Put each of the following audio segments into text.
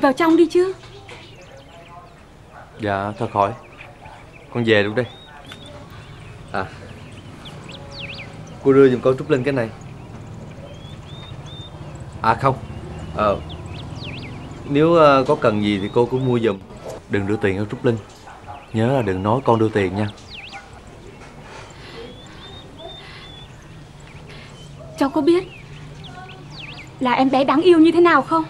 vào trong đi chứ. Dạ thôi khỏi, con về luôn đây. À, cô đưa giùm con Trúc Linh cái này. À không, nếu có cần gì thì cô cũng mua giùm. Đừng đưa tiền cho Trúc Linh. Nhớ là đừng nói con đưa tiền nha. Cháu có biết là em bé đáng yêu như thế nào không?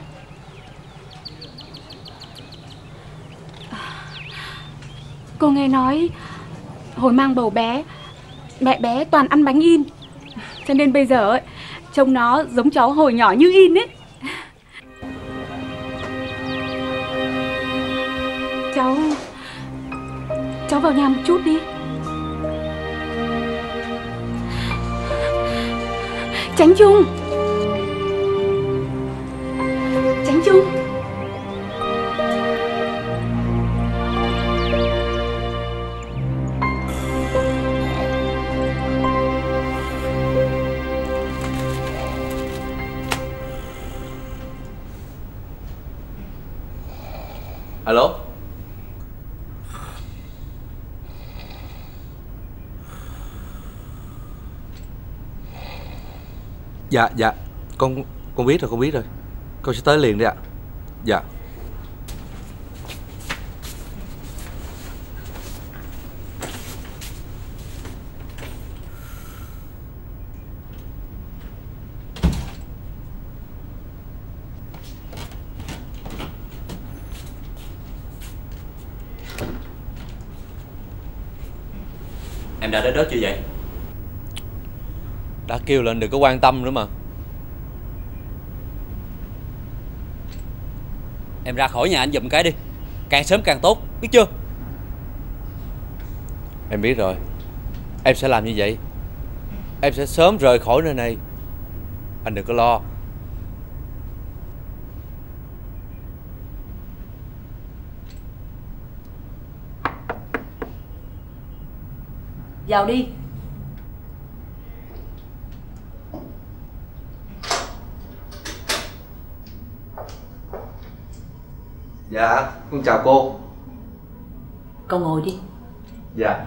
Cô nghe nói hồi mang bầu bé, mẹ bé toàn ăn bánh in, cho nên bây giờ ấy, trông nó giống cháu hồi nhỏ như in ấy. Cháu vào nhà một chút đi. Chánh Trung. Chánh Trung. Alo. Dạ con biết rồi, con biết rồi. Con sẽ tới liền đấy ạ. Dạ. Em đã đến đó chưa vậy? Đã kêu là anh đừng có quan tâm nữa mà. Em ra khỏi nhà anh giùm cái đi, càng sớm càng tốt, biết chưa? Em biết rồi. Em sẽ làm như vậy. Em sẽ sớm rời khỏi nơi này. Anh đừng có lo. Vào đi. Dạ, con chào cô. Cậu ngồi đi. Dạ.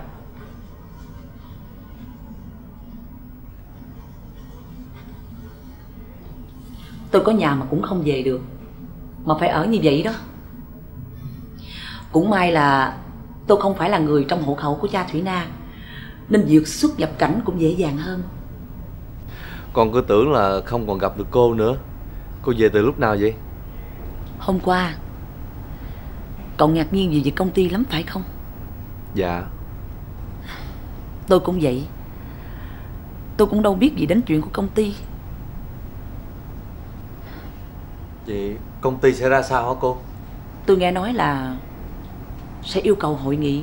Tôi có nhà mà cũng không về được, mà phải ở như vậy đó. Cũng may là tôi không phải là người trong hộ khẩu của cha Thủy Na, nên việc xuất nhập cảnh cũng dễ dàng hơn. Con cứ tưởng là không còn gặp được cô nữa. Cô về từ lúc nào vậy? Hôm qua. Cậu ngạc nhiên vì việc công ty lắm phải không? Dạ. Tôi cũng vậy. Tôi cũng đâu biết gì đến chuyện của công ty. Vậy công ty sẽ ra sao hả cô? Tôi nghe nói là sẽ yêu cầu hội nghị.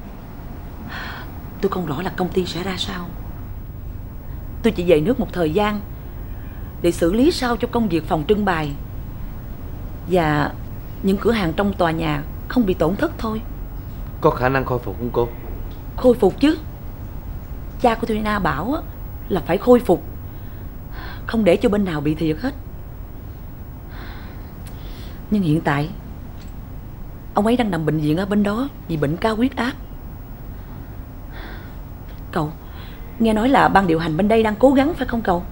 Tôi không rõ là công ty sẽ ra sao. Tôi chỉ về nước một thời gian để xử lý sao cho công việc phòng trưng bày và những cửa hàng trong tòa nhà không bị tổn thất thôi. Có khả năng khôi phục không cô? Khôi phục chứ. Cha của Thủy Na bảo là phải khôi phục, không để cho bên nào bị thiệt hết. Nhưng hiện tại ông ấy đang nằm bệnh viện ở bên đó vì bệnh cao huyết áp. Cậu nghe nói là ban điều hành bên đây đang cố gắng phải không cậu?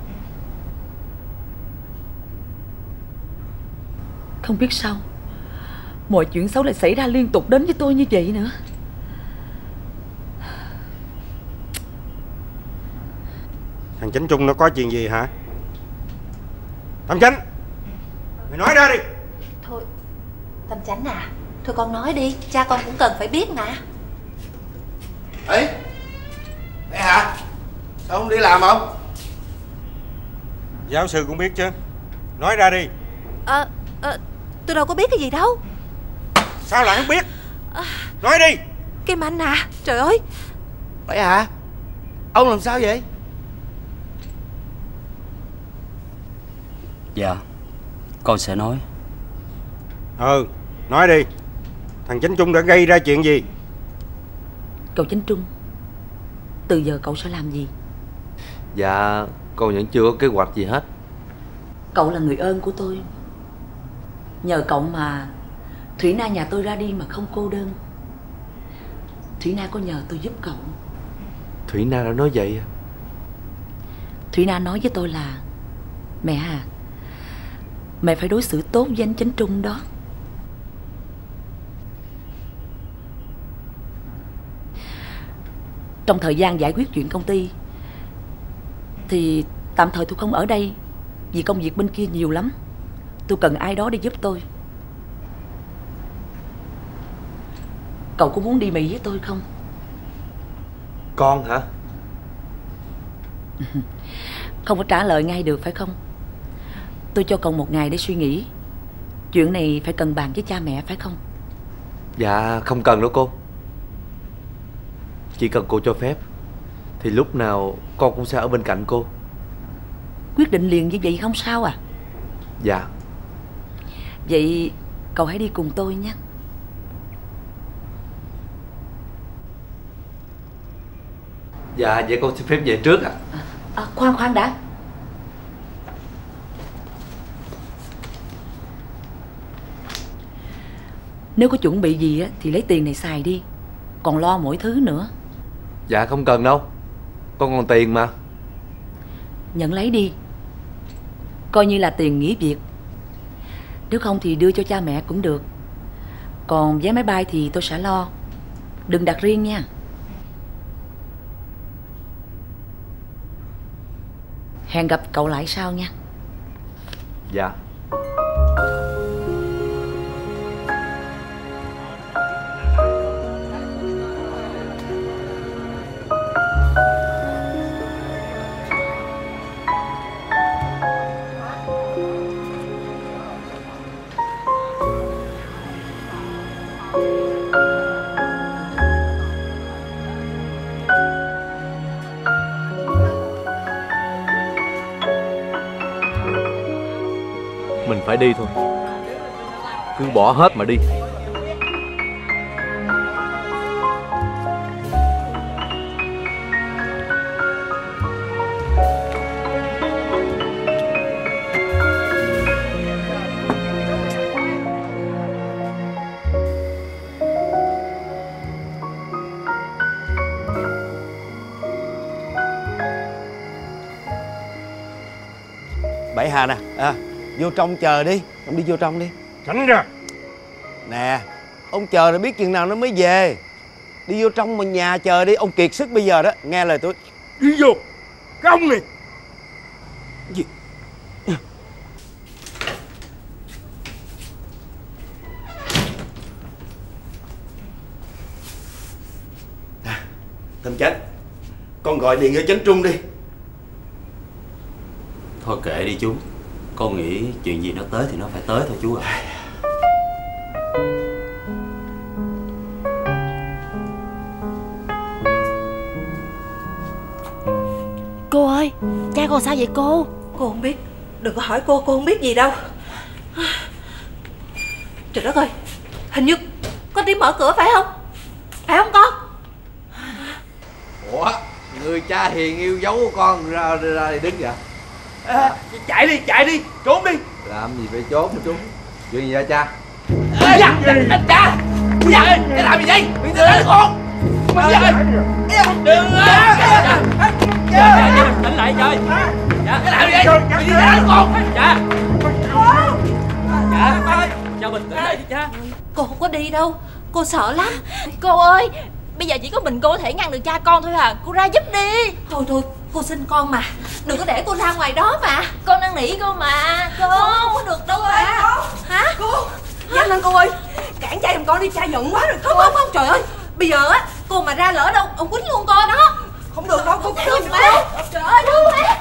Không biết sao mọi chuyện xấu lại xảy ra liên tục đến với tôi như vậy nữa. Thằng Chánh Trung nó có chuyện gì hả? Thằng Chánh, mày nói ra đi. Thôi Tâm Chánh à, thôi con nói đi, cha con cũng cần phải biết mà. Ấy, đấy hả? Sao không đi làm không? Giáo sư cũng biết chứ. Nói ra đi. Tôi đâu có biết cái gì đâu. Sao lại không biết? Nói đi. Kim Anh à, trời ơi. Vậy hả? Ông làm sao vậy? Dạ, con sẽ nói. Nói đi. Thằng Chánh Trung đã gây ra chuyện gì? Cậu Chánh Trung, từ giờ cậu sẽ làm gì? Dạ, con vẫn chưa có kế hoạch gì hết. Cậu là người ơn của tôi. Nhờ cậu mà Thủy Na nhà tôi ra đi mà không cô đơn. Thủy Na có nhờ tôi giúp cậu. Thủy Na đã nói vậy à? Thủy Na nói với tôi là: mẹ à, mẹ phải đối xử tốt với anh Chánh Trung đó. Trong thời gian giải quyết chuyện công ty thì tạm thời tôi không ở đây, vì công việc bên kia nhiều lắm. Tôi cần ai đó để giúp tôi. Cậu có muốn đi Mỹ với tôi không? Con hả? Không có trả lời ngay được phải không? Tôi cho cậu một ngày để suy nghĩ. Chuyện này phải cần bàn với cha mẹ phải không? Dạ không cần đâu cô. Chỉ cần cô cho phép thì lúc nào con cũng sẽ ở bên cạnh cô. Quyết định liền như vậy không sao à? Dạ. Vậy cậu hãy đi cùng tôi nhé. Dạ vậy con xin phép về trước ạ. Khoan đã. Nếu có chuẩn bị gì á thì lấy tiền này xài đi, còn lo mỗi thứ nữa. Dạ không cần đâu, con còn tiền mà. Nhận lấy đi, coi như là tiền nghỉ việc. Nếu không thì đưa cho cha mẹ cũng được. Còn vé máy bay thì tôi sẽ lo. Đừng đặt riêng nha. Hẹn gặp cậu lại sau nha. Dạ. Mình phải đi thôi, cứ bỏ hết mà đi. Bảy Hà nè, vô trong chờ đi. Ông đi vô trong đi. Tránh ra. Nè, ông chờ rồi biết chừng nào nó mới về. Đi vô trong mà nhà chờ đi. Ông kiệt sức bây giờ đó. Nghe lời tôi. Đi vô. Cái ông này. Gì? Thâm Chánh, con gọi điện cho Chánh Trung đi. Thôi kệ đi chú. Con nghĩ chuyện gì nó tới thì nó phải tới thôi chú ạ. Cô ơi, cha con sao vậy cô? Cô không biết. Đừng có hỏi cô không biết gì đâu. Trời đất ơi, hình như có tiếng mở cửa phải không? Phải không con? Ủa, người cha hiền yêu dấu của con ra đây đứng vậy? Chạy đi, trốn đi. Làm gì phải trốn chú? Chuyện gì vậy cha? Anh cha! Dạ ơi, cái làm gì vậy? Đừng đánh con! Dạ ơi! Đừng! Tỉnh lại trời! Dạ, cái làm gì vậy? Đừng đánh con! Cha! Cha bình tĩnh lại đi cha. Cô không có đi đâu. Cô sợ lắm. Cô ơi, bây giờ chỉ có mình cô có thể ngăn được cha con thôi à. Cô ra giúp đi. Thôi, cô xin con mà. Đừng có để cô ra ngoài đó mà. Con năn nỉ cô mà. Cô Không có được đâu mà. Hả? Cô nhanh lên cô ơi. Cản cha giùm con đi, cha giận quá rồi. Không, trời ơi. Bây giờ á, cô mà ra lỡ đâu ông quýnh luôn con đó. Không được đâu, cô có được mà. Trời ơi, thương má.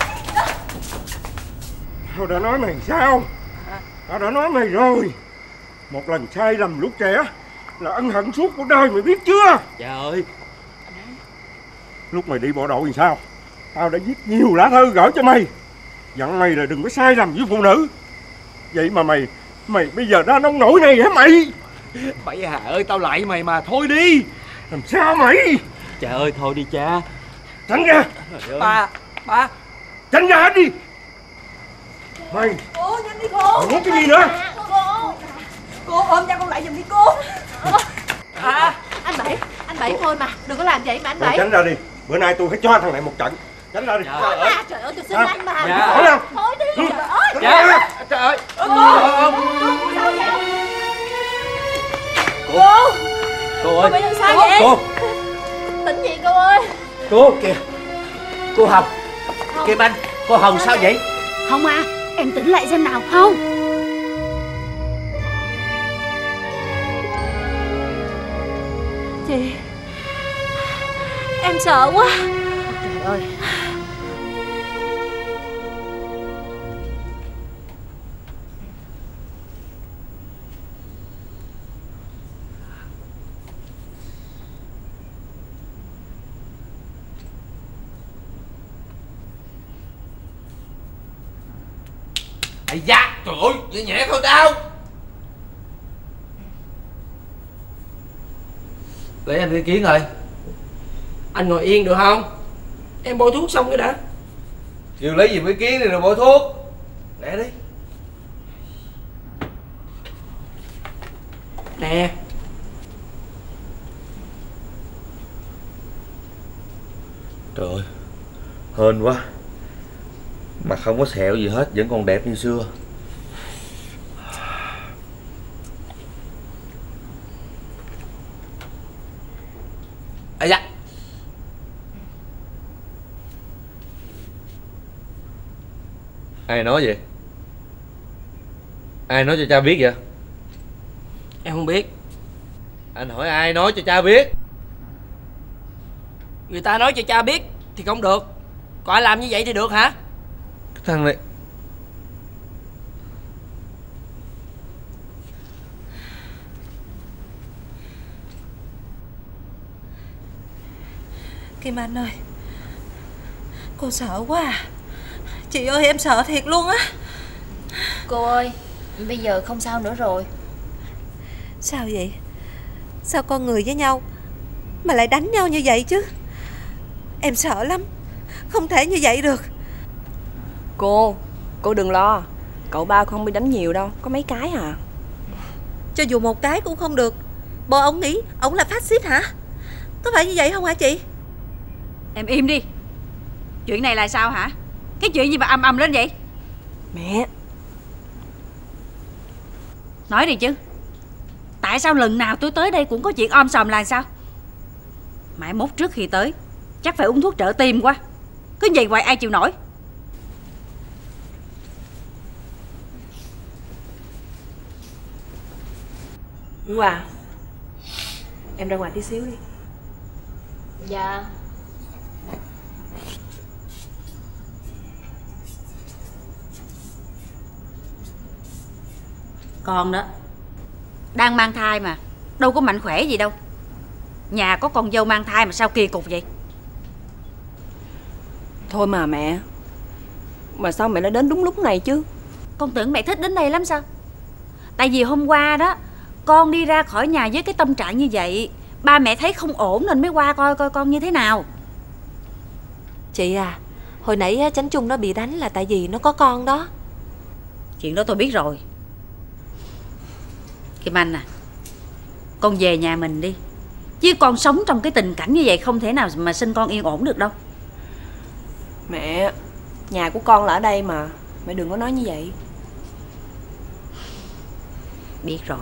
Tao đã nói mày sao? Tao đã nói mày rồi. Một lần sai lầm lúc trẻ là ân hận suốt cuộc đời, mày biết chưa? Cha ơi. Lúc mày đi bộ đội thì sao? Tao đã viết nhiều lá thư gửi cho mày, dặn mày là đừng có sai lầm với phụ nữ. Vậy mà mày bây giờ ra nông nổi này hả mày? Bảy Hà ơi, tao lại mày mà, thôi đi. Làm sao mày? Cha ơi, thôi đi cha. Tránh ra. Ba. Tránh ra hết đi. Mày Cô nhanh đi cô. mày muốn cái gì nữa? Cô. Cô ôm cha con lại giùm đi cô. Anh Bảy thôi mà, đừng có làm vậy mà anh Bảy. Tránh ra đi, bữa nay tôi phải cho thằng này một trận. Tránh ra đi. Thôi mà, trời ơi, tôi xin anh mà. Dạ. Thôi không? Thôi đi, trời ơi. Dạ. Trời ơi. Cô sao vậy? Cô ơi. Cô bị làm sao vậy? Cô. Tỉnh gì cô ơi? Cô kìa. Cô Hồng. Kim Anh, cô Hồng sao vậy? Hồng à, em tỉnh lại xem nào. Hồng. Chị, em sợ quá. Trời ơi. Ây da, trời ơi, nhẹ nhẹ thôi đau. Lấy anh đi kiến rồi. Anh ngồi yên được không? Em bôi thuốc xong cái đã. Kêu lấy gì mới kiến đi rồi bôi thuốc. Lẹ đi. Nè. Trời ơi, hên quá. Mà không có sẹo gì hết, vẫn còn đẹp như xưa. Ây da. Ai nói vậy? Ai nói cho cha biết vậy? Em không biết. Anh hỏi ai nói cho cha biết? Người ta nói cho cha biết thì không được. Còn ai làm như vậy thì được hả? Cái thằng này. Kim Anh ơi, cô sợ quá à. Chị ơi, em sợ thiệt luôn á. Cô ơi, bây giờ không sao nữa rồi. Sao vậy? Sao con người với nhau mà lại đánh nhau như vậy chứ? Em sợ lắm, không thể như vậy được. Cô đừng lo. Cậu ba không bị đánh nhiều đâu, có mấy cái à. Cho dù một cái cũng không được. Bộ ông nghĩ ông là phát xít hả? Có phải như vậy không hả chị? Em im đi. Chuyện này là sao hả? Cái chuyện gì mà ầm ầm lên vậy? Mẹ. Nói đi chứ. Tại sao lần nào tôi tới đây cũng có chuyện om sòm là sao? Mãi mốt trước khi tới chắc phải uống thuốc trợ tim quá. Cứ vậy hoài ai chịu nổi. Hòa, em ra ngoài tí xíu đi. Dạ. Con đó đang mang thai mà, đâu có mạnh khỏe gì đâu. Nhà có con dâu mang thai mà sao kỳ cục vậy? Thôi mà mẹ. Mà sao mẹ lại đến đúng lúc này chứ? Con tưởng mẹ thích đến đây lắm sao? Tại vì hôm qua đó con đi ra khỏi nhà với cái tâm trạng như vậy, ba mẹ thấy không ổn nên mới qua coi con như thế nào. Chị à, hồi nãy Chánh Trung nó bị đánh là tại vì nó có con đó. Chuyện đó tôi biết rồi. Kim Anh à, con về nhà mình đi. Chứ con sống trong cái tình cảnh như vậy không thể nào mà sinh con yên ổn được đâu. Mẹ, nhà của con là ở đây mà. Mẹ đừng có nói như vậy. Biết rồi.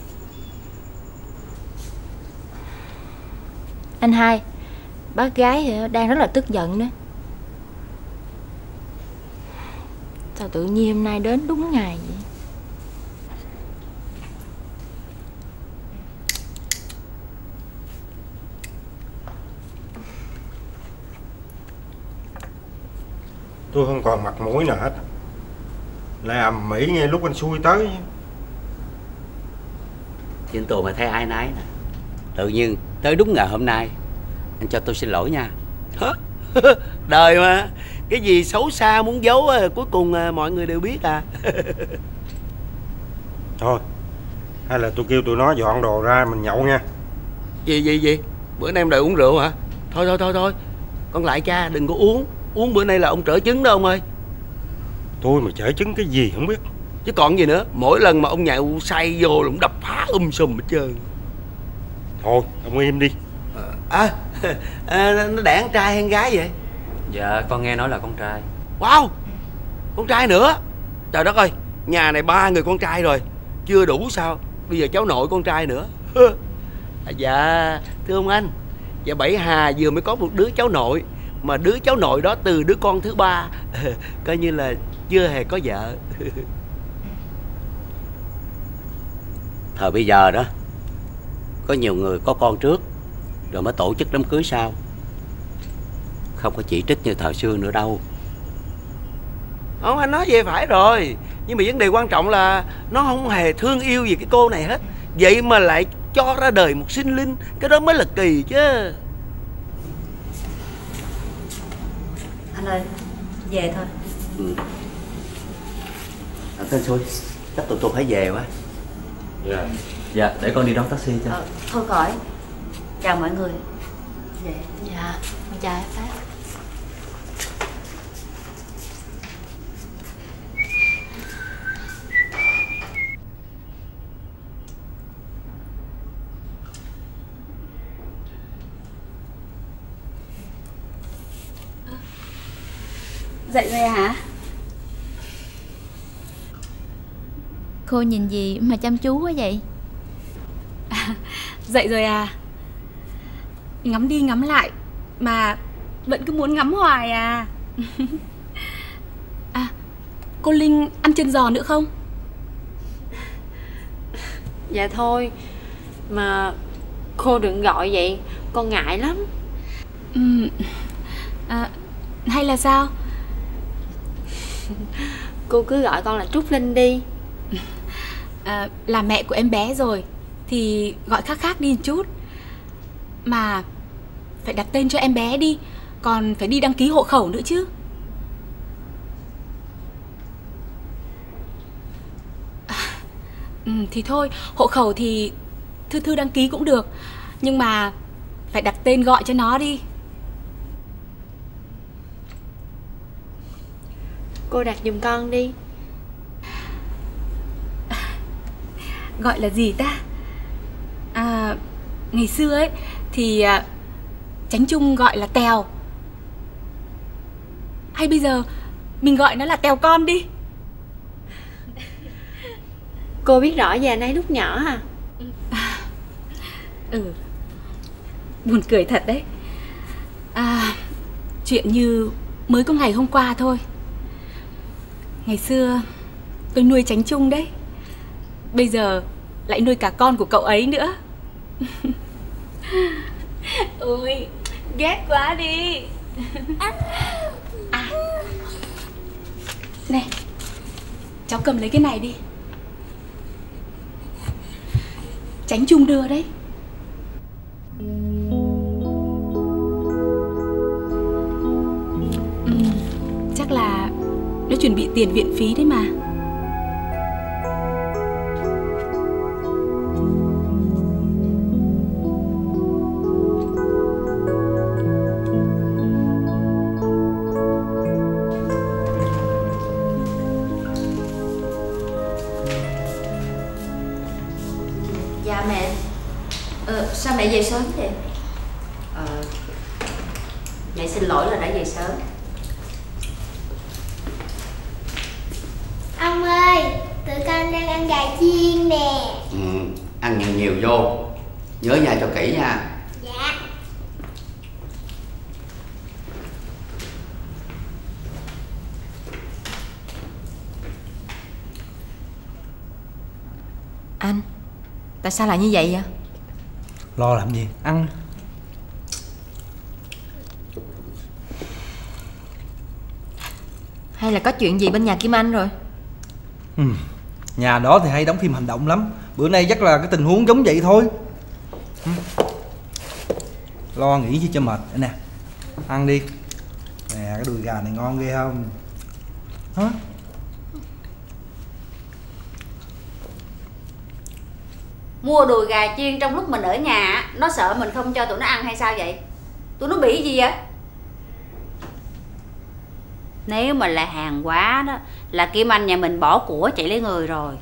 Anh hai, bác gái đang rất là tức giận đó. Sao tự nhiên hôm nay đến đúng ngày vậy? Tôi không còn mặt mũi nào hết. Lại ầm ĩ ngay lúc anh xui tới. Chuyện tôi mà thấy ai nấy nè. Tự nhiên tới đúng ngày hôm nay. Anh cho tôi xin lỗi nha. Đời mà. Cái gì xấu xa muốn giấu cuối cùng mọi người đều biết à. Thôi, hay là tôi kêu tụi nó dọn đồ ra mình nhậu nha. Gì bữa nay em đòi uống rượu hả? Thôi con lại cha đừng có uống. Uống bữa nay là ông trở chứng đó ông ơi. Tôi mà chở chứng cái gì không biết. Chứ còn gì nữa, mỗi lần mà ông nhậu say vô là ông đập phá sùm hết trơn. Thôi ông im đi. Nó đẻ con trai hay con gái vậy? Dạ con nghe nói là con trai. Wow, con trai nữa. Trời đất ơi, nhà này 3 người con trai rồi, chưa đủ sao, bây giờ cháu nội con trai nữa. Dạ thưa ông anh, dạ Bảy Hà vừa mới có một đứa cháu nội, mà đứa cháu nội đó từ đứa con thứ 3, coi như là chưa hề có vợ. Thời bây giờ đó, có nhiều người có con trước rồi mới tổ chức đám cưới sau, không có chỉ trích như thời xưa nữa đâu. Không, anh nói vậy phải rồi, nhưng mà vấn đề quan trọng là nó không hề thương yêu gì cái cô này hết, vậy mà lại cho ra đời một sinh linh, cái đó mới là kỳ chứ. Anh ơi, về thôi. Tên xui, chắc tụi tôi phải về quá. Dạ, để con đi đón taxi cho. Thôi khỏi. Chào mọi người. Dạ, chào em Phát. Dậy rồi hả? Cô nhìn gì mà chăm chú quá vậy? Dậy rồi à? Ngắm đi ngắm lại mà vẫn cứ muốn ngắm hoài à. À, cô Linh ăn chân giò nữa không? Dạ thôi, mà cô đừng gọi vậy, con ngại lắm. Hay là sao? Cô cứ gọi con là Trúc Linh đi. Là mẹ của em bé rồi thì gọi khác khác đi một chút. Mà phải đặt tên cho em bé đi, còn phải đi đăng ký hộ khẩu nữa chứ. Thì thôi, hộ khẩu thì Thư đăng ký cũng được, nhưng mà phải đặt tên gọi cho nó đi. Cô đặt giùm con đi. Gọi là gì ta? Ngày xưa ấy thì Chánh Trung gọi là Tèo. Hay bây giờ mình gọi nó là Tèo con đi. Cô biết rõ về anh ấy lúc nhỏ à? Buồn cười thật đấy. Chuyện như mới có ngày hôm qua thôi. Ngày xưa tôi nuôi Chánh Trung đấy, bây giờ lại nuôi cả con của cậu ấy nữa. Ôi, ghét quá đi. Này, cháu cầm lấy cái này đi. Chánh Trung đưa đấy. Chắc là nó chuẩn bị tiền viện phí đấy mà. Dạ mẹ. Sao mẹ về sớm vậy? Mẹ xin lỗi là đã về sớm. Ông ơi, tụi con đang ăn gà chiên nè. Ăn nhiều nhiều vô, nhớ nhà cho kỹ nha. Dạ. Anh, tại sao lại như vậy vậy? Lo làm gì, ăn. Hay là có chuyện gì bên nhà Kim Anh rồi? Nhà đó thì hay đóng phim hành động lắm. Bữa nay chắc là cái tình huống giống vậy thôi. Lo nghĩ chứ cho mệt. Đây nè, ăn đi. Nè, cái đùi gà này ngon ghê không? Hả? Mua đùi gà chiên trong lúc mình ở nhà, nó sợ mình không cho tụi nó ăn hay sao vậy? Tụi nó bị gì vậy? Nếu mà là hàng quá đó là Kim Anh nhà mình bỏ của chạy lấy người rồi.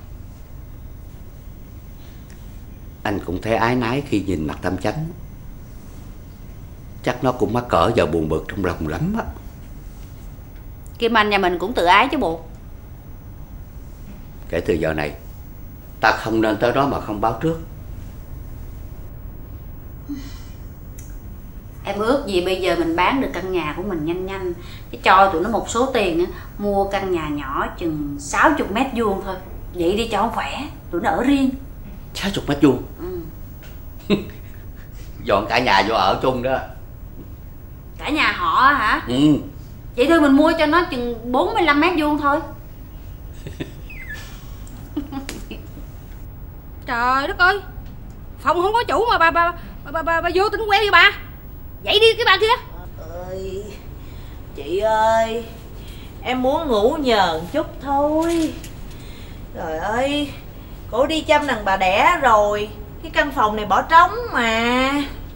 Anh cũng thấy ái nái khi nhìn mặt Tâm Chánh. Chắc nó cũng mắc cỡ và buồn bực trong lòng lắm á. Kim Anh nhà mình cũng tự ái chứ bộ. Kể từ giờ này ta không nên tới đó mà không báo trước. Em ước gì bây giờ mình bán được căn nhà của mình nhanh nhanh, cái cho tụi nó một số tiền á, mua căn nhà nhỏ chừng 60 mét vuông thôi. Vậy đi cho khỏe, tụi nó ở riêng. 60 mét vuông? Dọn cả nhà vô ở chung đó. Cả nhà họ hả? Ừ. Vậy thôi mình mua cho nó chừng 45 mét vuông thôi. Trời đất ơi, phòng không có chủ mà bà vô tính quen với bà. Dậy đi cái bà kia. Ơi, chị ơi, em muốn ngủ nhờ chút thôi. Trời ơi, cổ đi chăm thằng bà đẻ rồi, cái căn phòng này bỏ trống mà.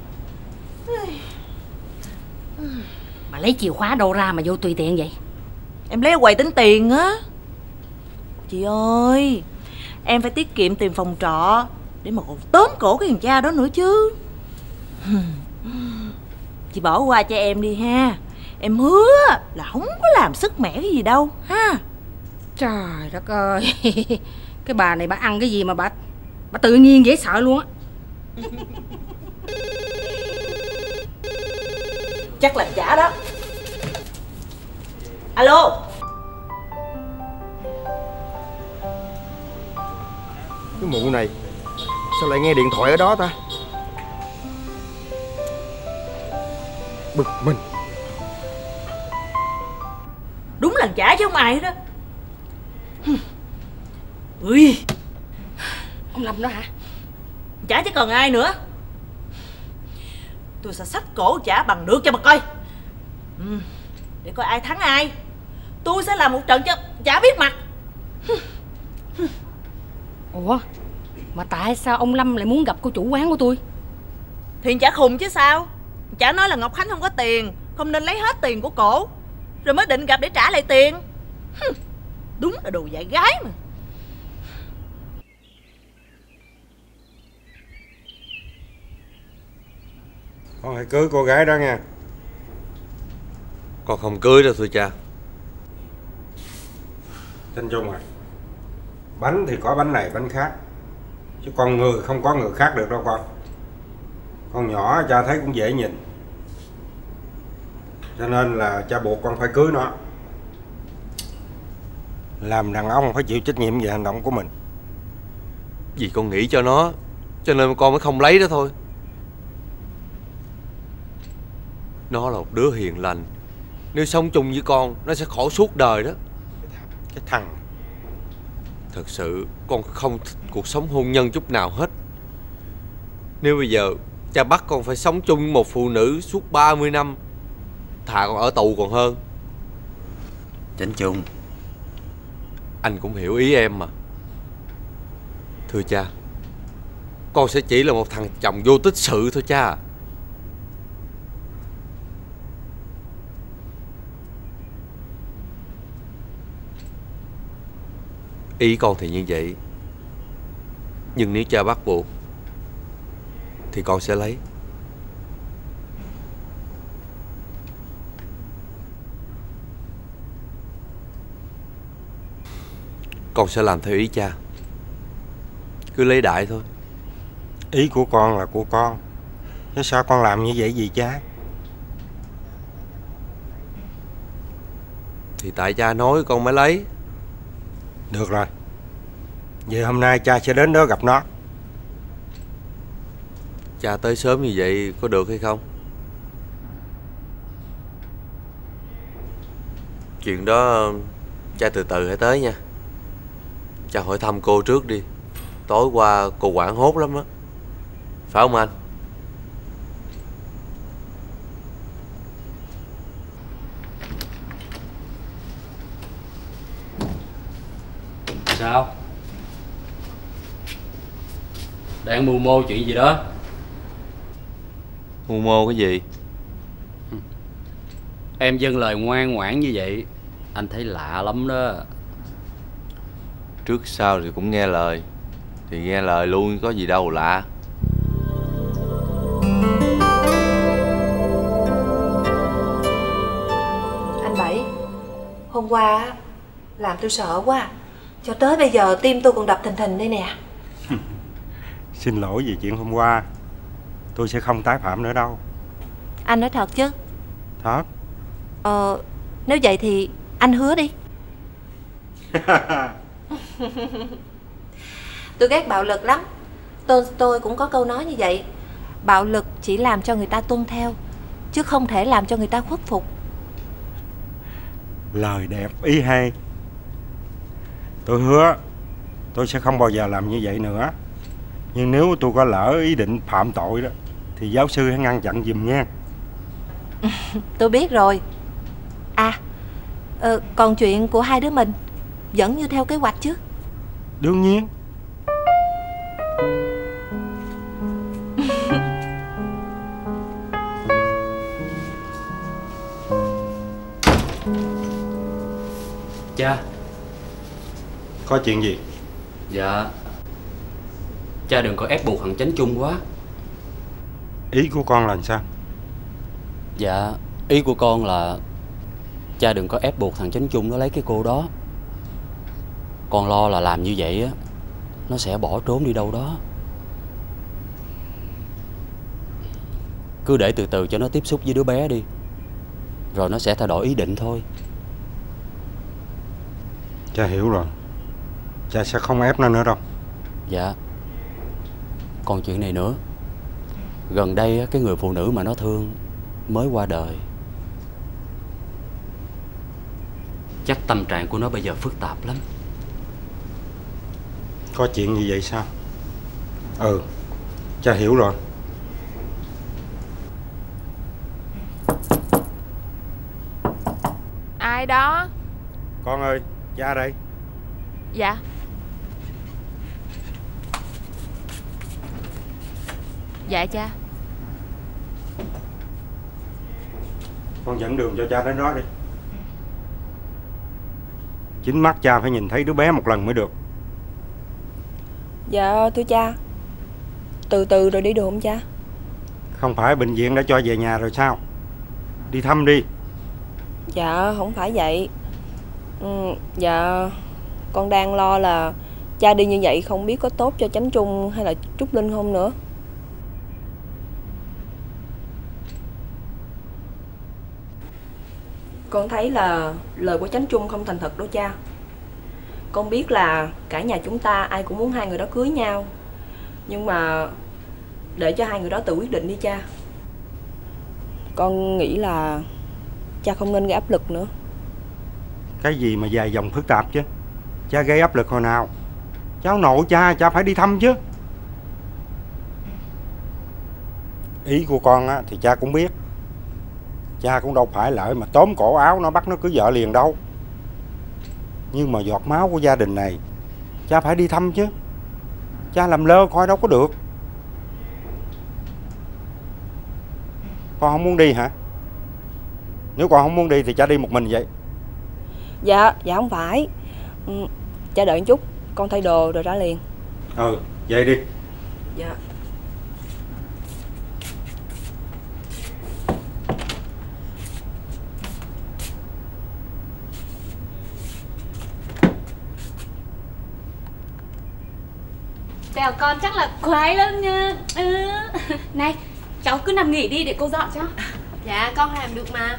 Mà lấy chìa khóa đâu ra mà vô tùy tiện vậy? Em lấy ở quầy tính tiền á. Chị ơi, em phải tiết kiệm tiền phòng trọ để mà còn tóm cổ cái thằng cha đó nữa chứ. Chị bỏ qua cho em đi ha. Em hứa là không có làm sức mẻ cái gì đâu ha. Trời đất ơi, cái bà này bà ăn cái gì mà bà tự nhiên dễ sợ luôn á. Chắc là chả đó. Alo. Cái mụ này sao lại nghe điện thoại ở đó ta? Bực mình. Đúng là chả chứ không ai đó. Ui, ông Lâm đó hả? chả chứ còn ai nữa. Tôi sẽ xách cổ chả bằng được cho mà coi. Để coi ai thắng ai. Tôi sẽ làm một trận cho chả biết mặt. Ủa, mà tại sao ông Lâm lại muốn gặp cô chủ quán của tôi? Thì chả khùng chứ sao. Chả nói là Ngọc Khánh không có tiền, không nên lấy hết tiền của cổ, rồi mới định gặp để trả lại tiền. Đúng là đồ dại gái mà. Con hãy cưới cô gái đó nha. Con không cưới đâu thưa cha. Thanh Trung à, bánh thì có bánh này bánh khác, chứ con người không có người khác được đâu con. Con nhỏ cha thấy cũng dễ nhìn, cho nên là cha buộc con phải cưới nó. Làm đàn ông phải chịu trách nhiệm về hành động của mình. Vì con nghĩ cho nó, cho nên con mới không lấy đó thôi. Nó là một đứa hiền lành, nếu sống chung với con nó sẽ khổ suốt đời đó. Cái thằng, thật sự con không thích cuộc sống hôn nhân chút nào hết. Nếu bây giờ cha bắt con phải sống chung với một phụ nữ suốt 30 năm, thà con ở tù còn hơn. Chánh Trung, anh cũng hiểu ý em mà. Thưa cha, con sẽ chỉ là một thằng chồng vô tích sự thôi cha. Ý con thì như vậy, nhưng nếu cha bắt buộc thì con sẽ lấy. Con sẽ làm theo ý cha. Cứ lấy đại thôi. ý của con là của con, chứ sao con làm như vậy vì cha? Thì tại cha nói con mới lấy. Được rồi, vậy hôm nay cha sẽ đến đó gặp nó. Cha tới sớm như vậy có được hay không? Chuyện đó cha từ từ hãy tới nha. Cha hỏi thăm cô trước đi. Tối qua cô quảng hốt lắm á, phải không anh? Sao? Đang mưu mô chuyện gì đó? Mưu mô cái gì? Em dâng lời ngoan ngoãn như vậy, anh thấy lạ lắm đó. trước sau thì cũng nghe lời. Thì nghe lời luôn, có gì đâu lạ. Anh Bảy, hôm qua làm tôi sợ quá. Cho tới bây giờ tim tôi còn đập thình thình đây nè. Xin lỗi vì chuyện hôm qua. Tôi sẽ không tái phạm nữa đâu. Anh nói thật chứ? Thật. Nếu vậy thì anh hứa đi. Tôi ghét bạo lực lắm. Tôi cũng có câu nói như vậy. Bạo lực chỉ làm cho người ta tuân theo, chứ không thể làm cho người ta khuất phục. Lời đẹp, ý hay. Tôi hứa tôi sẽ không bao giờ làm như vậy nữa. Nhưng nếu tôi có lỡ ý định phạm tội đó thì giáo sư hãy ngăn chặn giùm nha. Tôi biết rồi. Còn chuyện của hai đứa mình vẫn như theo kế hoạch chứ? Đương nhiên. Cha. Có chuyện gì? Dạ, cha đừng có ép buộc thằng Chánh Trung quá. Ý của con là sao? Dạ, ý của con là cha đừng có ép buộc thằng Chánh Trung nó lấy cái cô đó. Con lo là làm như vậy á, nó sẽ bỏ trốn đi đâu đó. Cứ để từ từ cho nó tiếp xúc với đứa bé đi, rồi nó sẽ thay đổi ý định thôi. Cha hiểu rồi. Cha sẽ không ép nó nữa đâu. Dạ. Còn chuyện này nữa. Gần đây cái người phụ nữ mà nó thương mới qua đời. Chắc tâm trạng của nó bây giờ phức tạp lắm. Có chuyện như vậy sao? Cha hiểu rồi. Ai đó? Con ơi, cha đây. Dạ. Dạ cha. Con dẫn đường cho cha đến đó đi. Chính mắt cha phải nhìn thấy đứa bé một lần mới được. Dạ thưa cha. Từ từ rồi đi được không cha? Không phải bệnh viện đã cho về nhà rồi sao? Đi thăm đi. Dạ không phải vậy. Dạ con đang lo là cha đi như vậy không biết có tốt cho Chánh Trung hay là Trúc Linh không nữa. Con thấy là lời của Chánh Trung không thành thật đâu cha. Con biết là cả nhà chúng ta ai cũng muốn hai người đó cưới nhau, nhưng mà để cho hai người đó tự quyết định đi cha. Con nghĩ là cha không nên gây áp lực nữa. Cái gì mà dài dòng phức tạp chứ? Cha gây áp lực hồi nào? Cháu nội cha phải đi thăm chứ. Ý của con á, thì cha cũng biết. Cha cũng đâu phải lợi mà tóm cổ áo nó bắt nó cưới vợ liền đâu. Nhưng mà giọt máu của gia đình này, cha phải đi thăm chứ. Cha làm lơ coi đâu có được. Con không muốn đi hả? Nếu con không muốn đi thì cha đi một mình vậy. Dạ không phải. Cha đợi một chút, con thay đồ rồi ra liền. Vậy đi. Dạ. Tèo con chắc là khoái lắm nha. Này, cháu cứ nằm nghỉ đi để cô dọn cho. Dạ con làm được mà.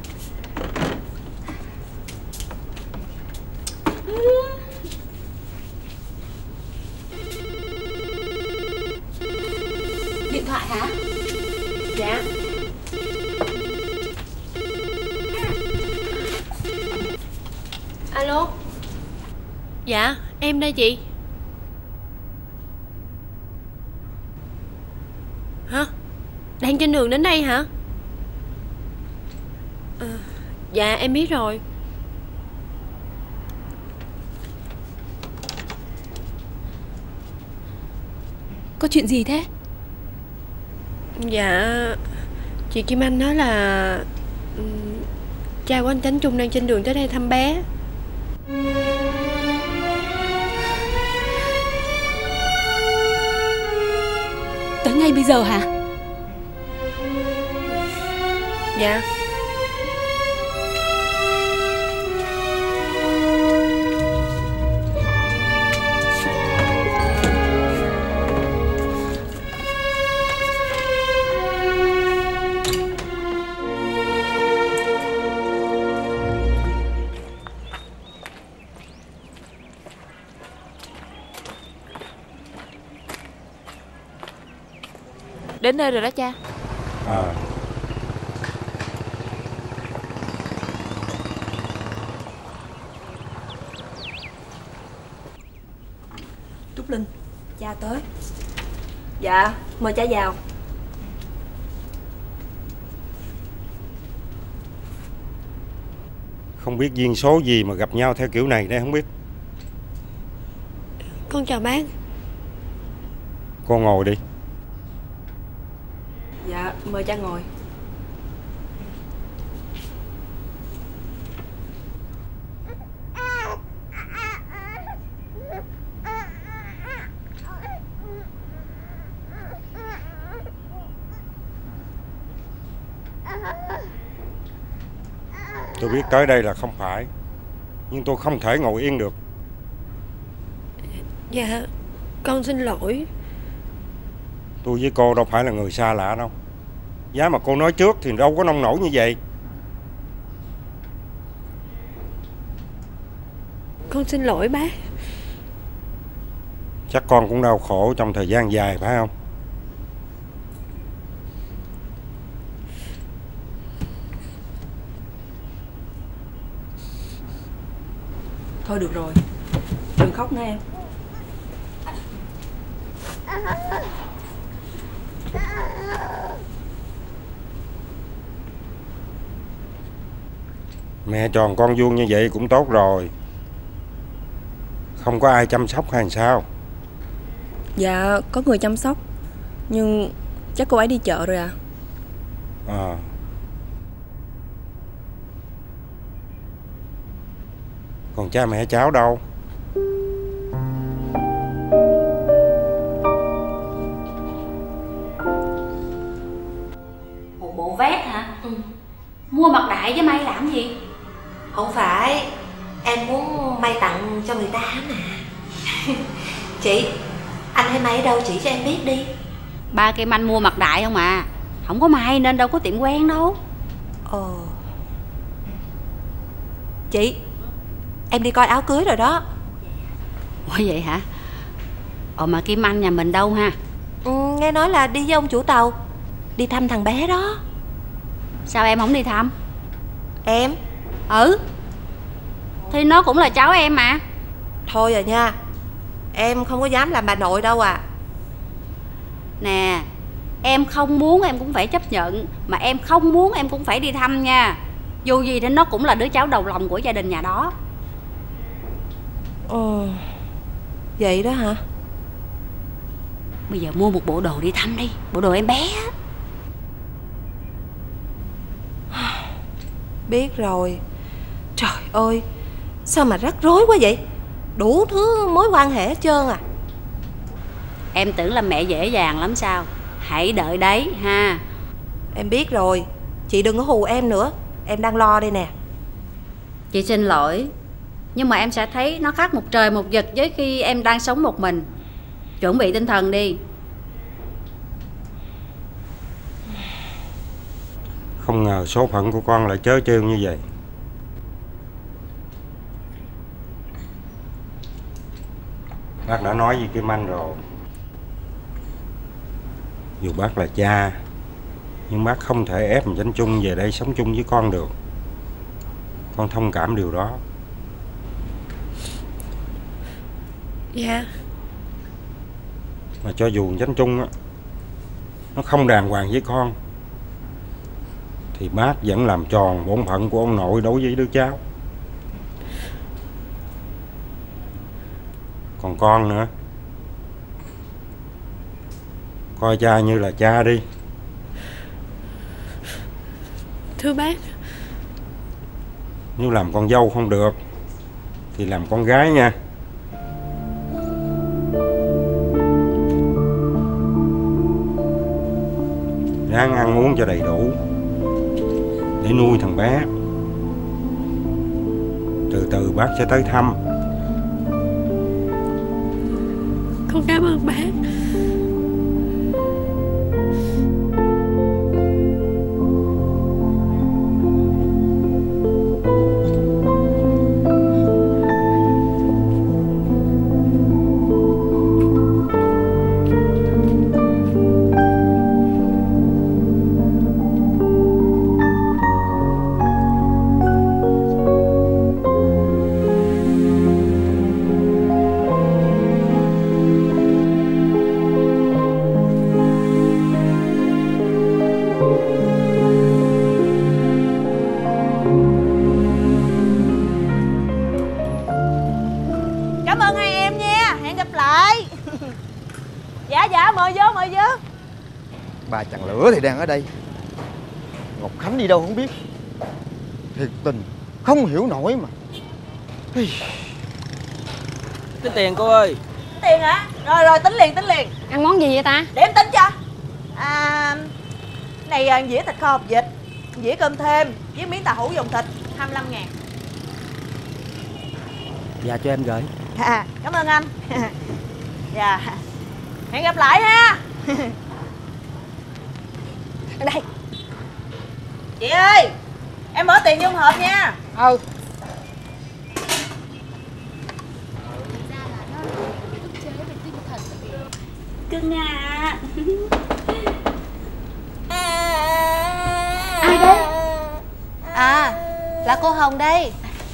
Điện thoại hả? Dạ. Alo. Dạ em đây chị. Hả? Đang trên đường đến đây hả? Dạ em biết rồi. Có chuyện gì thế? Dạ chị Kim Anh nói là cha của anh Chánh Trung đang trên đường tới đây thăm bé. Ngay bây giờ hả? Dạ. Đến nơi rồi đó cha. Trúc Linh, cha tới. Dạ, mời cha vào. Không biết duyên số gì mà gặp nhau theo kiểu này đây không biết. Con chào bác. Con ngồi đi. Dạ, mời cha ngồi. Tôi biết tới đây là không phải, nhưng tôi không thể ngồi yên được. Dạ, con xin lỗi. Tôi với cô đâu phải là người xa lạ đâu. Giá mà cô nói trước thì đâu có nông nổi như vậy. Con xin lỗi bác. Chắc con cũng đau khổ trong thời gian dài phải không? Thôi được rồi, đừng khóc nữa em. Mẹ tròn con vuông như vậy cũng tốt rồi. Không có ai chăm sóc hay sao? Dạ, có người chăm sóc, nhưng chắc cô ấy đi chợ rồi à. Còn cha mẹ cháu đâu? Một bộ vest hả? Mua mặc đại với may làm gì? Không phải, em muốn may tặng cho người ta mà. Chị, anh hay may ở đâu chỉ cho em biết đi. Ba Kim Anh mua mặc đại không à, không có may nên đâu có tiệm quen đâu. Chị, em đi coi áo cưới rồi đó. Ủa vậy hả? Mà Kim Anh nhà mình đâu ha? Nghe nói là đi với ông chủ tàu, đi thăm thằng bé đó. Sao em không đi thăm? Em? Thì nó cũng là cháu em mà. Thôi rồi nha, em không có dám làm bà nội đâu à. Nè, em không muốn em cũng phải chấp nhận, mà em không muốn em cũng phải đi thăm nha. Dù gì thì nó cũng là đứa cháu đầu lòng của gia đình nhà đó. Vậy đó hả? Bây giờ mua một bộ đồ đi thăm đi, bộ đồ em bé á. Biết rồi. Trời ơi, sao mà rắc rối quá vậy? Đủ thứ mối quan hệ hết trơn à. Em tưởng là mẹ dễ dàng lắm sao? Hãy đợi đấy ha. Em biết rồi, chị đừng có hù em nữa. Em đang lo đây nè. Chị xin lỗi, nhưng mà em sẽ thấy nó khác một trời một vực với khi em đang sống một mình. Chuẩn bị tinh thần đi. Không ngờ số phận của con lại trớ trêu như vậy. Bác đã nói với Kim Anh rồi, dù bác là cha, nhưng bác không thể ép thằng Chánh Trung về đây sống chung với con được. Con thông cảm điều đó. Dạ. Mà cho dù Chánh Trung á, nó không đàng hoàng với con, thì bác vẫn làm tròn bổn phận của ông nội đối với đứa cháu. Còn con nữa, coi cha như là cha đi. Thưa bác, nếu làm con dâu không được thì làm con gái nha. ráng ăn uống cho đầy đủ để nuôi thằng bé. Từ từ bác sẽ tới thăm. Con cảm ơn bác. Cảm ơn hai em nha, hẹn gặp lại. Dạ mời vô. Bà chằn lửa thì đang ở đây, Ngọc Khánh đi đâu không biết. Thiệt tình không hiểu nổi mà. Tính tiền cô ơi. Tiền hả? Rồi tính liền. Ăn món gì vậy ta? Để em tính cho. Này dĩa thịt kho hộp vịt, dĩa cơm thêm với miếng tàu hũ dùng thịt 25.000. Dạ cho em gửi. Cảm ơn anh. Dạ, hẹn gặp lại ha. Đây. Chị ơi, em mở tiền vô hộp nha. Ừ. Cưng à. Ai đấy? Là cô Hồng đây.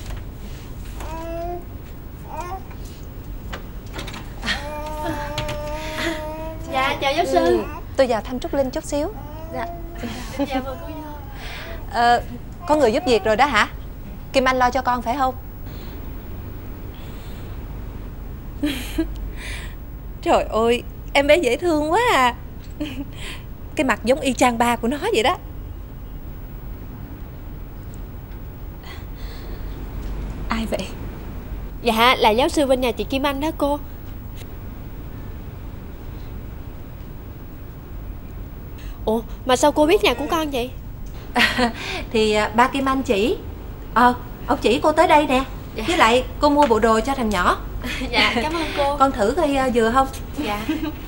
Dạ chào giáo sư. Tôi vào thăm Trúc Linh chút xíu. Dạ mời cô vô. Có người giúp việc rồi đó hả? Kim Anh lo cho con phải không? Trời ơi, em bé dễ thương quá à. Cái mặt giống y chang ba của nó vậy đó. Ai vậy? Dạ là giáo sư bên nhà chị Kim Anh đó cô. Ủa mà sao cô biết nhà của con vậy? Thì ba Kim Anh chỉ. Ông chỉ cô tới đây nè. Dạ. Với lại cô mua bộ đồ cho thằng nhỏ. Dạ cảm ơn cô. Con thử coi vừa không? Dạ.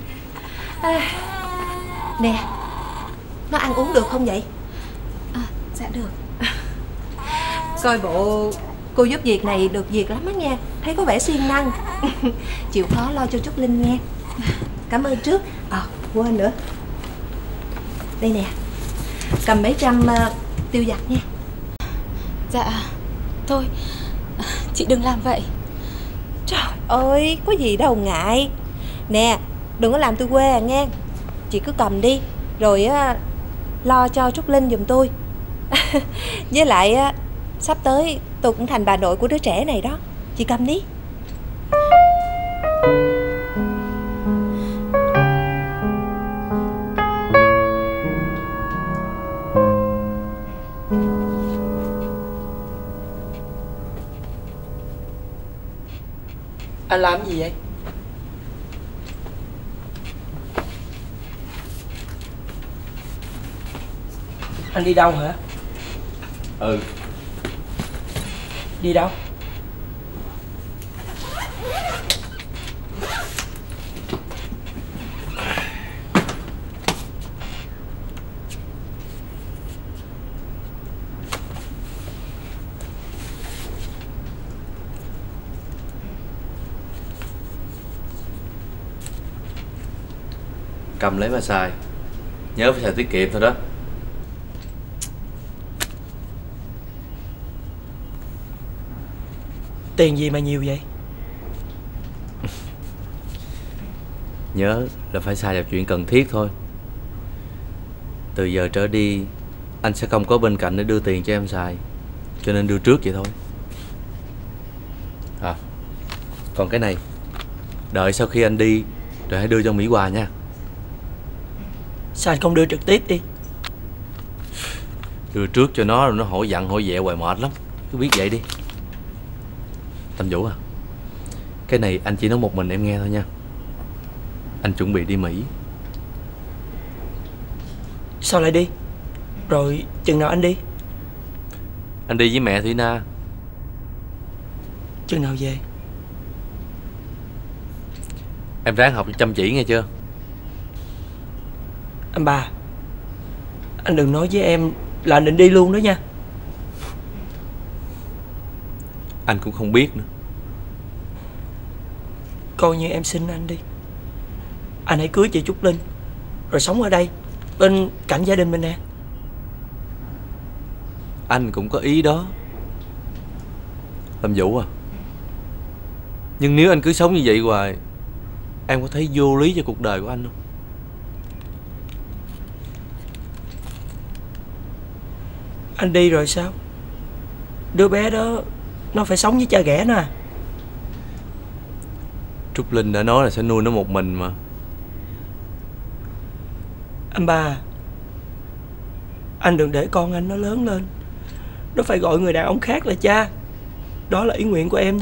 Nè, nó ăn uống được không vậy? Dạ được. Coi bộ cô giúp việc này được việc lắm á nha. Thấy có vẻ siêng năng. Chịu khó lo cho Trúc Linh nha. Cảm ơn trước. Quên nữa. Đây nè, cầm mấy trăm tiêu vặt nha. Dạ, thôi, chị đừng làm vậy. Trời ơi, có gì đâu ngại. Nè, đừng có làm tôi quê à nghe. Chị cứ cầm đi, rồi lo cho Trúc Linh giùm tôi. Với lại sắp tới tôi cũng thành bà nội của đứa trẻ này đó. Chị cầm đi. Anh làm gì vậy? Anh đi đâu hả? Ừ. Đi đâu? Cầm lấy mà xài. Nhớ phải xài tiết kiệm thôi đó. Tiền gì mà nhiều vậy? Nhớ là phải xài vào chuyện cần thiết thôi. Từ giờ trở đi anh sẽ không có bên cạnh để đưa tiền cho em xài, cho nên đưa trước vậy thôi. Còn cái này đợi sau khi anh đi rồi hãy đưa cho Mỹ Hòa nha. Sao anh không đưa trực tiếp đi? Đưa trước cho nó rồi nó hỏi dặn hỏi dẹ hoài mệt lắm. Cứ biết vậy đi. Tâm Vũ à, cái này anh chỉ nói một mình em nghe thôi nha. Anh chuẩn bị đi Mỹ. Sao lại đi? Rồi chừng nào anh đi? Anh đi với mẹ Thủy Na. Chừng nào về? Em ráng học cho chăm chỉ nghe chưa? Anh ba, anh đừng nói với em là anh định đi luôn đó nha. Anh cũng không biết nữa. Coi như em xin anh đi. Anh hãy cưới chị Trúc Linh, rồi sống ở đây bên cạnh gia đình mình nè. Anh cũng có ý đó, Lâm Vũ à. Nhưng nếu anh cứ sống như vậy hoài, em có thấy vô lý cho cuộc đời của anh không? Anh đi rồi sao? Đứa bé đó nó phải sống với cha ghẻ nè. Trúc Linh đã nói là sẽ nuôi nó một mình mà. Anh ba, anh đừng để con anh nó lớn lên nó phải gọi người đàn ông khác là cha. Đó là ý nguyện của em đó.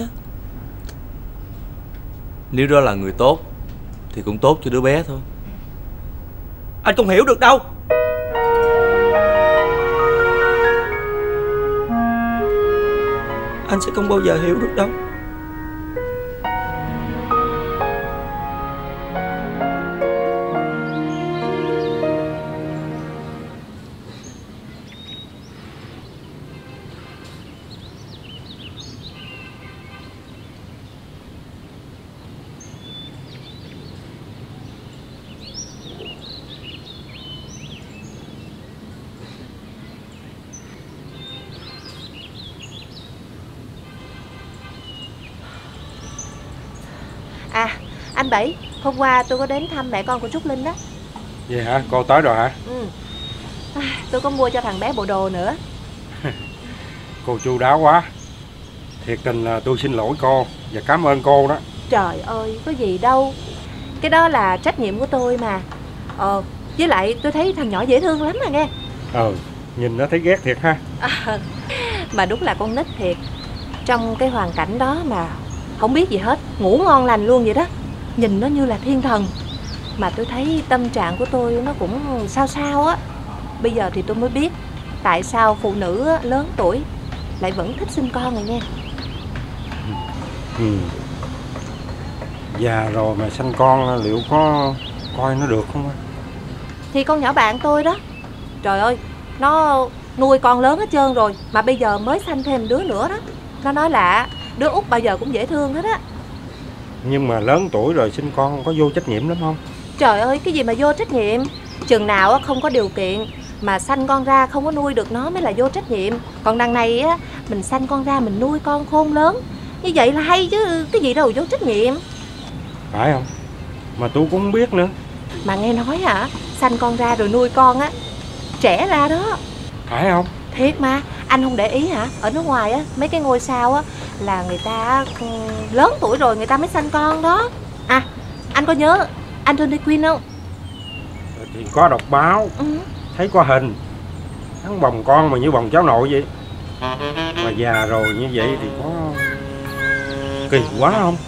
Nếu đó là người tốt thì cũng tốt cho đứa bé thôi. Anh không hiểu được đâu. Anh sẽ không bao giờ hiểu được đâu. À, anh Bảy, hôm qua tôi có đến thăm mẹ con của Trúc Linh đó. Vậy hả? Cô tới rồi hả? Ừ. Tôi có mua cho thằng bé bộ đồ nữa. Cô chu đáo quá. Thiệt tình là tôi xin lỗi cô và cảm ơn cô đó. Trời ơi, có gì đâu. Cái đó là trách nhiệm của tôi mà. Với lại tôi thấy thằng nhỏ dễ thương lắm mà nghe. Nhìn nó thấy ghét thiệt ha. Mà đúng là con nít thiệt. Trong cái hoàn cảnh đó mà không biết gì hết, ngủ ngon lành luôn vậy đó. Nhìn nó như là thiên thần. Mà tôi thấy tâm trạng của tôi nó cũng sao sao á. Bây giờ thì tôi mới biết tại sao phụ nữ lớn tuổi lại vẫn thích sinh con rồi nha. Già rồi mà sanh con liệu có coi nó được không? Thì con nhỏ bạn tôi đó, trời ơi, nó nuôi con lớn hết trơn rồi mà bây giờ mới sanh thêm đứa nữa đó. Nó nói là đứa út bao giờ cũng dễ thương hết á. Nhưng mà lớn tuổi rồi sinh con có vô trách nhiệm lắm không? Trời ơi, cái gì mà vô trách nhiệm. Chừng nào không có điều kiện mà sanh con ra không có nuôi được nó mới là vô trách nhiệm. Còn đằng này á, mình sanh con ra mình nuôi con khôn lớn, như vậy là hay chứ, cái gì đâu vô trách nhiệm. Phải không? Mà tôi cũng không biết nữa. Mà nghe nói hả, sanh con ra rồi nuôi con á, trẻ ra đó. Phải không? Thiệt mà, anh không để ý hả? Ở nước ngoài á, mấy cái ngôi sao á là người ta lớn tuổi rồi người ta mới sanh con đó. À, anh có nhớ Anthony Quinn không? Thì có đọc báo, thấy có hình hắn bồng con mà như bồng cháu nội vậy. Mà già rồi như vậy thì có kỳ quá không?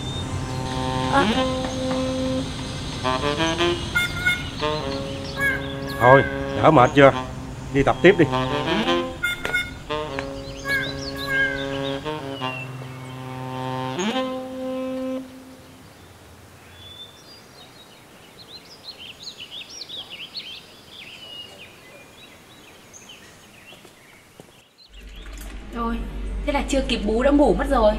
Thôi, đỡ mệt chưa? Đi tập tiếp đi. Thôi, thế là chưa kịp bú đã ngủ mất rồi.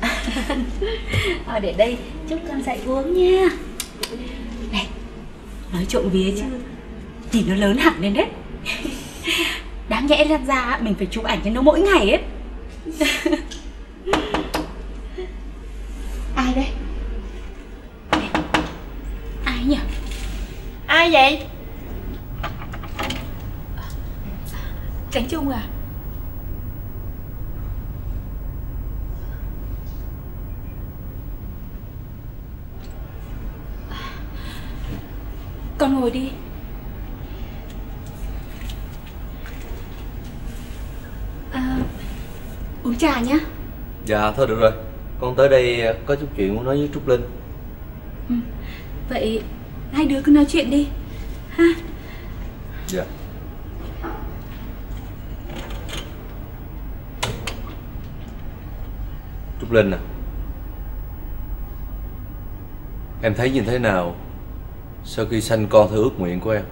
Để đây, chúc con dậy uống nha. Này, nói trộm vía chứ nhìn nó lớn hẳn lên đấy. Đáng nhẽ ra mình phải chụp ảnh cho nó mỗi ngày ấy. Ai đây? Ai nhỉ? Ai vậy? Tránh Trung à? Con ngồi đi. Uống trà nhá. Dạ thôi được rồi, con tới đây có chút chuyện muốn nói với Trúc Linh. Vậy hai đứa cứ nói chuyện đi ha. Dạ. Trúc Linh à, em thấy như thế nào sau khi sanh con theo ước nguyện của em?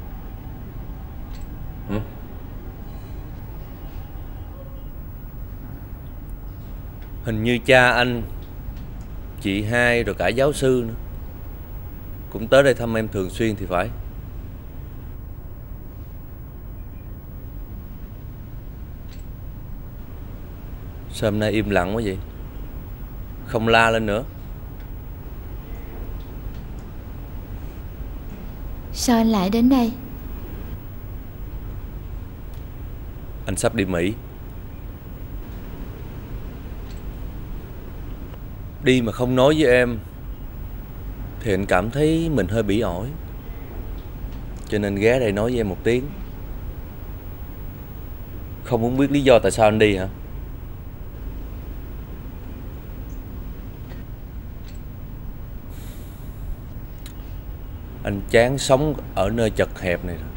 Hình như cha anh, chị hai rồi cả giáo sư nữa cũng tới đây thăm em thường xuyên thì phải. Sao hôm nay im lặng quá vậy? Không la lên nữa. Sao anh lại đến đây? Anh sắp đi Mỹ. Đi mà không nói với em thì anh cảm thấy mình hơi bỉ ổi, cho nên ghé đây nói với em một tiếng. Không muốn biết lý do tại sao anh đi hả? Anh chán sống ở nơi chật hẹp này rồi.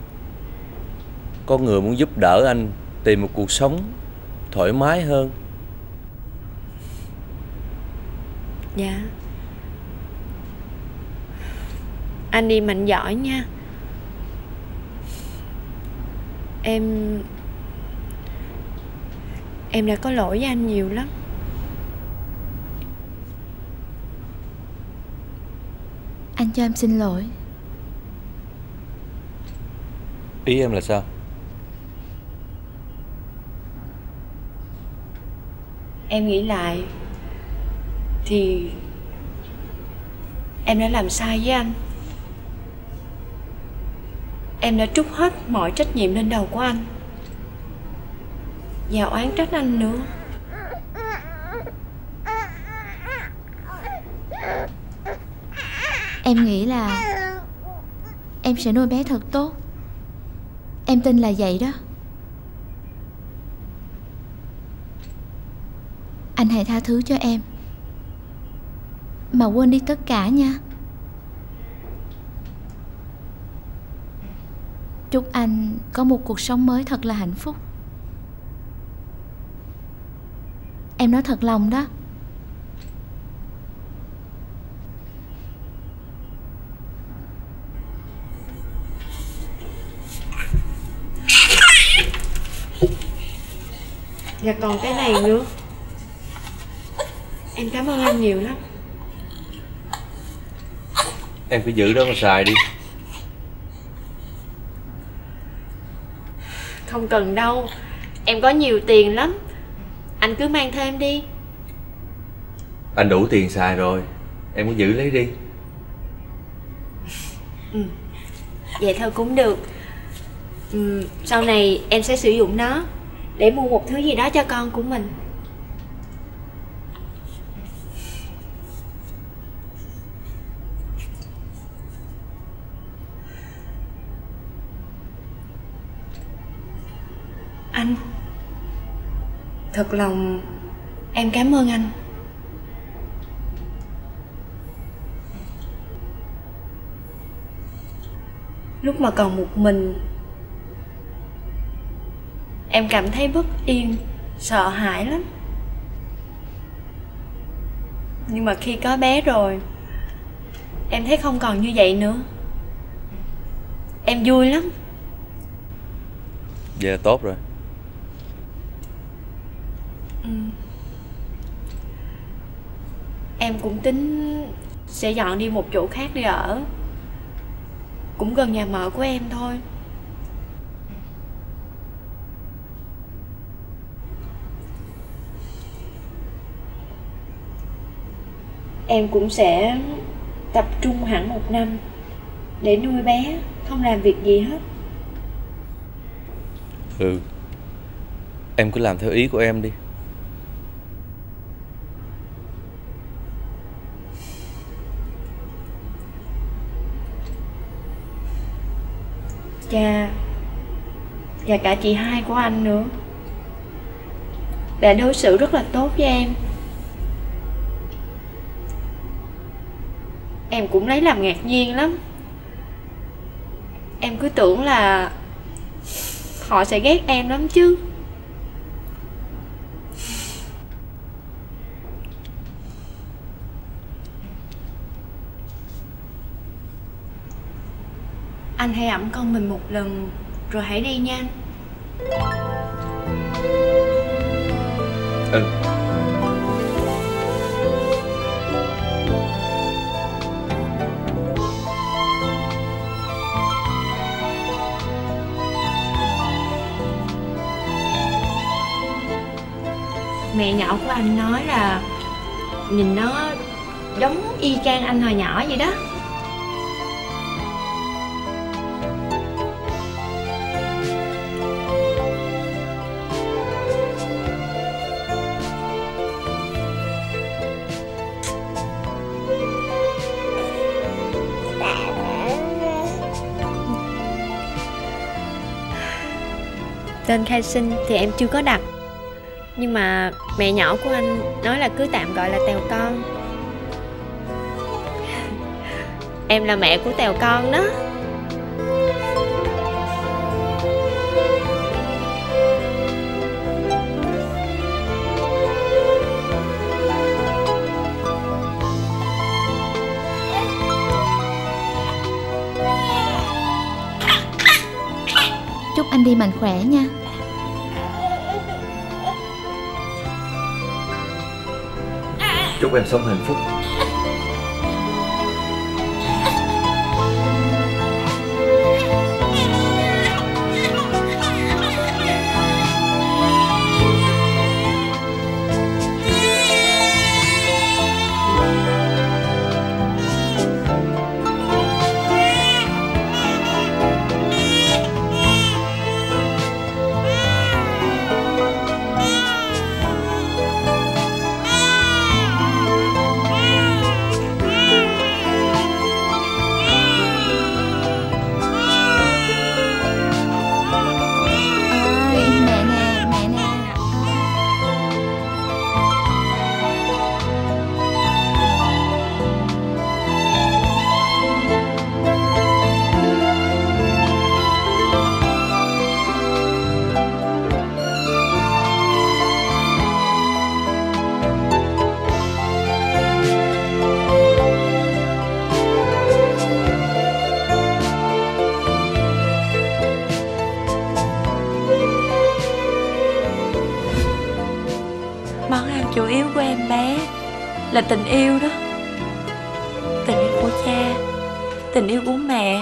Có người muốn giúp đỡ anh tìm một cuộc sống thoải mái hơn. Dạ. Anh đi mạnh giỏi nha. Em đã có lỗi với anh nhiều lắm. Anh cho em xin lỗi. Ý em là sao? Em nghĩ lại thì em đã làm sai với anh. Em đã trút hết mọi trách nhiệm lên đầu của anh và oán trách anh nữa. Em nghĩ là em sẽ nuôi bé thật tốt. Em tin là vậy đó. Anh hãy tha thứ cho em, mà quên đi tất cả nha. Chúc anh có một cuộc sống mới thật là hạnh phúc. Em nói thật lòng đó. Và còn cái này nữa. Em cảm ơn anh nhiều lắm. Em cứ giữ đó mà xài đi. Không cần đâu, em có nhiều tiền lắm. Anh cứ mang thêm đi. Anh đủ tiền xài rồi, em cứ giữ lấy đi. Vậy thôi cũng được. Sau này em sẽ sử dụng nó để mua một thứ gì đó cho con của mình. Anh, thật lòng em cảm ơn anh. Lúc mà còn một mình, em cảm thấy bất yên, sợ hãi lắm. Nhưng mà khi có bé rồi, em thấy không còn như vậy nữa. Em vui lắm. Vậy là tốt rồi. Em cũng tính sẽ dọn đi một chỗ khác để ở, cũng gần nhà mợ của em thôi. Em cũng sẽ tập trung hẳn 1 năm để nuôi bé, không làm việc gì hết. Em cứ làm theo ý của em đi. Cha và cả chị hai của anh nữa đã đối xử rất là tốt với em. Em cũng lấy làm ngạc nhiên lắm. Em cứ tưởng là họ sẽ ghét em lắm chứ. Anh hãy ẵm con mình một lần rồi hãy đi nha anh. Mẹ nhỏ của anh nói là nhìn nó giống y chang anh hồi nhỏ vậy đó. Tên khai sinh thì em chưa có đặt, nhưng mà mẹ nhỏ của anh nói là cứ tạm gọi là Tèo con. Em là mẹ của Tèo con đó. Chúc anh đi mạnh khỏe nha. Chúc em sống hạnh phúc. Món ăn chủ yếu của em bé là tình yêu đó. Tình yêu của cha, tình yêu của mẹ.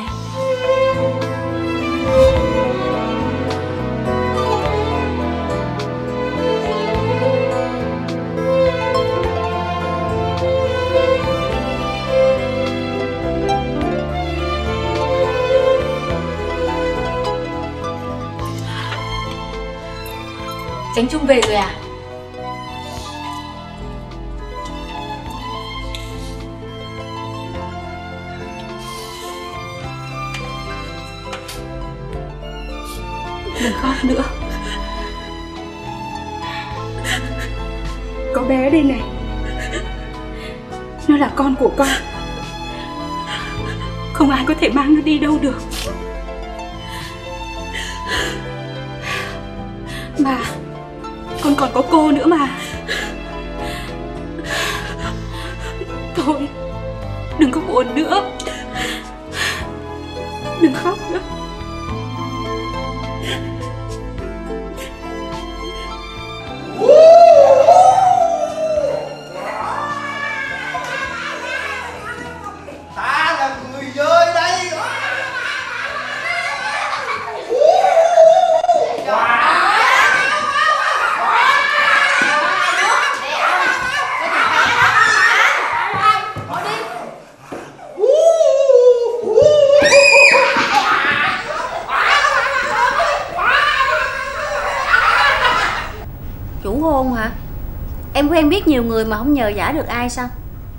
Chánh Trung về rồi à? Đừng khóc nữa. Có bé đây này. Nó là con của con. Không ai có thể mang nó đi đâu được. Mà con còn có cô nữa mà. Thôi, đừng có buồn nữa. Đừng khóc nữa. Ta là người rơi đây. Chủ hôn hả? Em quen biết nhiều người mà không nhờ vả được ai sao?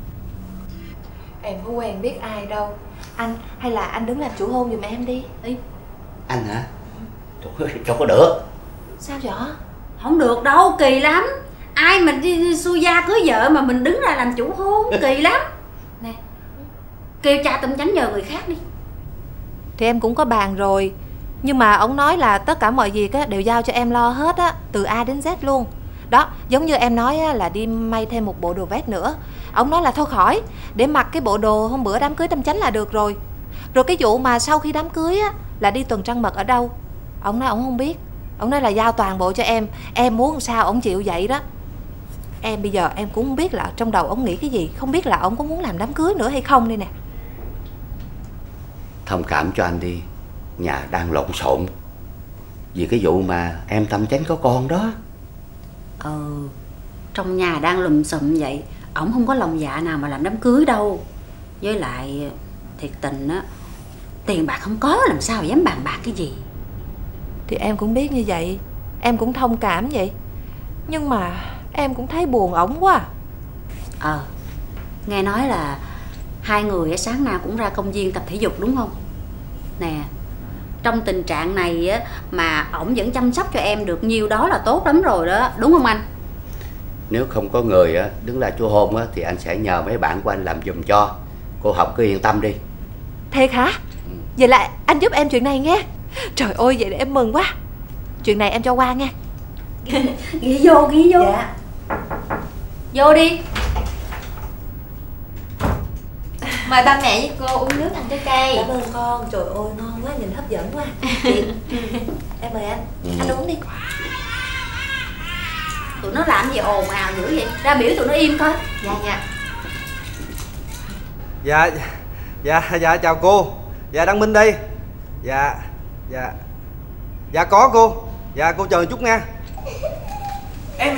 Em có quen biết ai đâu. Anh, hay là anh đứng làm chủ hôn giùm em đi. Anh hả? Trời ơi, đâu có được. Sao vậy? Không được đâu, kỳ lắm. Ai mà đi xui gia cưới vợ mà mình đứng ra làm chủ hôn, kỳ lắm. Nè, kêu cha Tâm Chánh nhờ người khác đi. Thì em cũng có bàn rồi, nhưng mà ông nói là tất cả mọi việc đều giao cho em lo hết á, từ A đến Z luôn. Đó, giống như em nói là đi may thêm một bộ đồ vest nữa. Ông nói là thôi khỏi, để mặc cái bộ đồ hôm bữa đám cưới Tâm Chánh là được rồi. Rồi cái vụ mà sau khi đám cưới á là đi tuần trăng mật ở đâu, ông nói ông không biết. Ông nói là giao toàn bộ cho em muốn sao ông chịu vậy đó. Em bây giờ em cũng không biết là trong đầu ông nghĩ cái gì, không biết là ông có muốn làm đám cưới nữa hay không đây nè. Thông cảm cho anh đi, nhà đang lộn xộn vì cái vụ mà em Tâm Chánh có con đó. Trong nhà đang lùm xùm vậy, ổng không có lòng dạ nào mà làm đám cưới đâu. Với lại thiệt tình á, tiền bạc không có làm sao dám bàn bạc cái gì. Thì em cũng biết như vậy, em cũng thông cảm vậy, nhưng mà em cũng thấy buồn ổng quá. Nghe nói là hai người sáng nào cũng ra công viên tập thể dục đúng không? Nè, trong tình trạng này á mà ổng vẫn chăm sóc cho em được nhiêu đó là tốt lắm rồi đó, đúng không anh? Nếu không có người á đứng ra chu hôn á thì anh sẽ nhờ mấy bạn của anh làm giùm cho. Cô Học cứ yên tâm đi. Thiệt hả? Vậy là anh giúp em chuyện này nghe. Trời ơi, vậy để em mừng quá. Chuyện này em cho qua nha. Ghi vô. Dạ. Vô đi. Mời ba mẹ với cô uống nước ăn trái cây. Cảm ơn con. Trời ơi, ngon quá, nhìn hấp dẫn quá. Em mời anh. Anh uống đi. Tụi nó làm gì ồn ào dữ vậy? Ra biểu tụi nó im coi. Dạ. Dạ chào cô. Dạ Đăng Minh đây. Dạ có cô. Dạ cô chờ chút nha. Em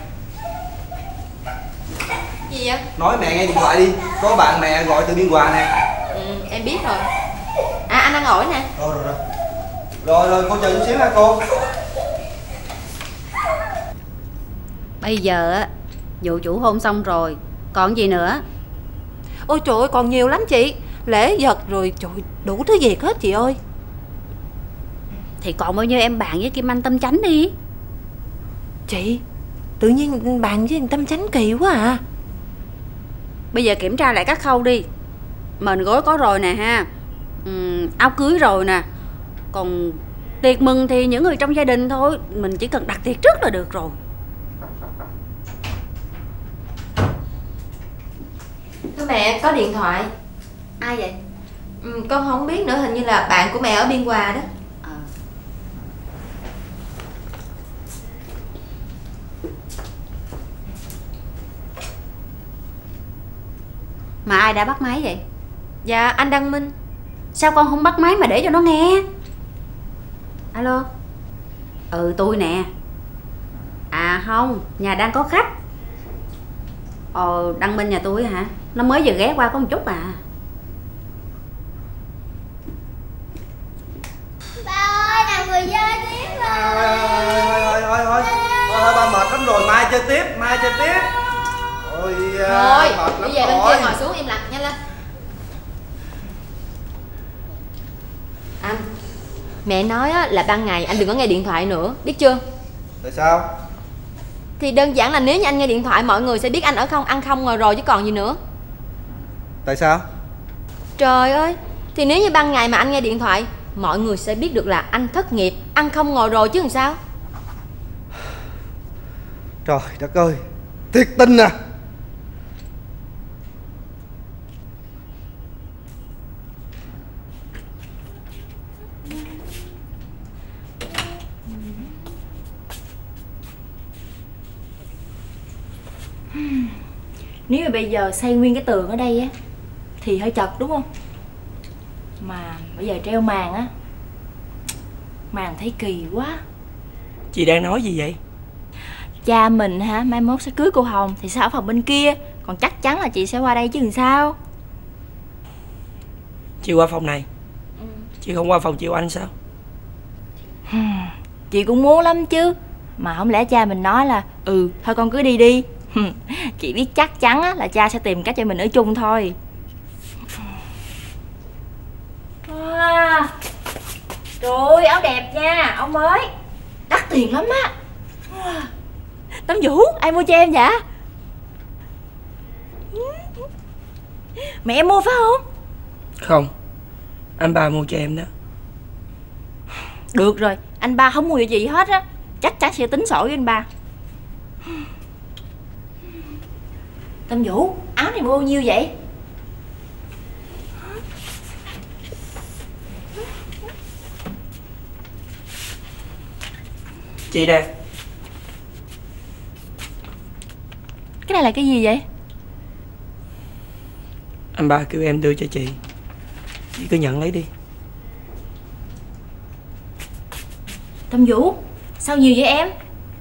Gì vậy? nói mẹ nghe điện thoại đi, có bạn mẹ gọi từ Biên Hòa nè. Em biết rồi. Anh đang ổi nè. Rồi cô chờ chút xíu ha cô. Bây giờ á, vụ chủ hôn xong rồi, còn gì nữa? Ôi trời ơi, còn nhiều lắm chị. Lễ vật rồi, trời, đủ thứ việc hết chị ơi. Thì còn bao nhiêu em bàn với Kim Anh Tâm Chánh đi. Chị, tự nhiên bàn với Tâm Chánh kỳ quá à. Bây giờ kiểm tra lại các khâu đi. Mền gối có rồi nè ha, áo cưới rồi nè. Còn tiệc mừng thì những người trong gia đình thôi, mình chỉ cần đặt tiệc trước là được rồi. Thưa mẹ, có điện thoại. Ai vậy? Con không biết nữa, hình như là bạn của mẹ ở Biên Hòa đó. Mà ai đã bắt máy vậy? Dạ anh Đăng Minh. Sao con không bắt máy mà để cho nó nghe? Alo. Tôi nè. À không, nhà đang có khách. Đăng Minh nhà tôi hả? Nó mới vừa ghé qua có một chút à. Ba ơi, nào người chơi tiếp Thôi ba mệt lắm rồi, mai chơi tiếp. Thôi, đi về bên kia ngồi xuống im lặng, nhanh lên. Anh, mẹ nói là ban ngày anh đừng có nghe điện thoại nữa, biết chưa? Tại sao? Thì đơn giản là nếu như anh nghe điện thoại mọi người sẽ biết anh ở không ăn không ngồi rồi chứ còn gì nữa. Tại sao? Trời ơi, thì nếu như ban ngày mà anh nghe điện thoại mọi người sẽ biết được là anh thất nghiệp, ăn không ngồi rồi chứ làm sao. Trời đất ơi, thiệt tình à. Nếu mà bây giờ xây nguyên cái tường ở đây á thì hơi chật đúng không? Mà bây giờ treo màn á, màn thấy kỳ quá. Chị đang nói gì vậy? Cha mình hả, mai mốt sẽ cưới cô Hồng thì sẽ ở phòng bên kia, còn chắc chắn là chị sẽ qua đây chứ làm sao. Chị qua phòng này, chị không qua phòng chị Anh sao? Chị cũng muốn lắm chứ, mà không lẽ cha mình nói là thôi con cứ đi đi. Chị biết chắc chắn á, là cha sẽ tìm cách cho mình ở chung thôi. Trời ơi, áo đẹp nha, áo mới đắt tiền lắm á. Tấm Vũ, ai mua cho em vậy? Mẹ em mua phải không? Không, anh ba mua cho em đó. Được rồi, anh ba không mua cho chị hết á, chắc chắn sẽ tính sổ với anh ba. Tâm Vũ, áo này mua bao nhiêu vậy? Chị nè. Cái này là cái gì vậy? Anh ba kêu em đưa cho chị. Chị cứ nhận lấy đi. Tâm Vũ, sao nhiều vậy em?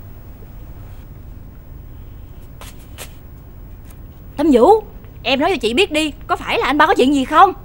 Tâm Vũ, em nói cho chị biết đi, có phải là anh ba có chuyện gì không?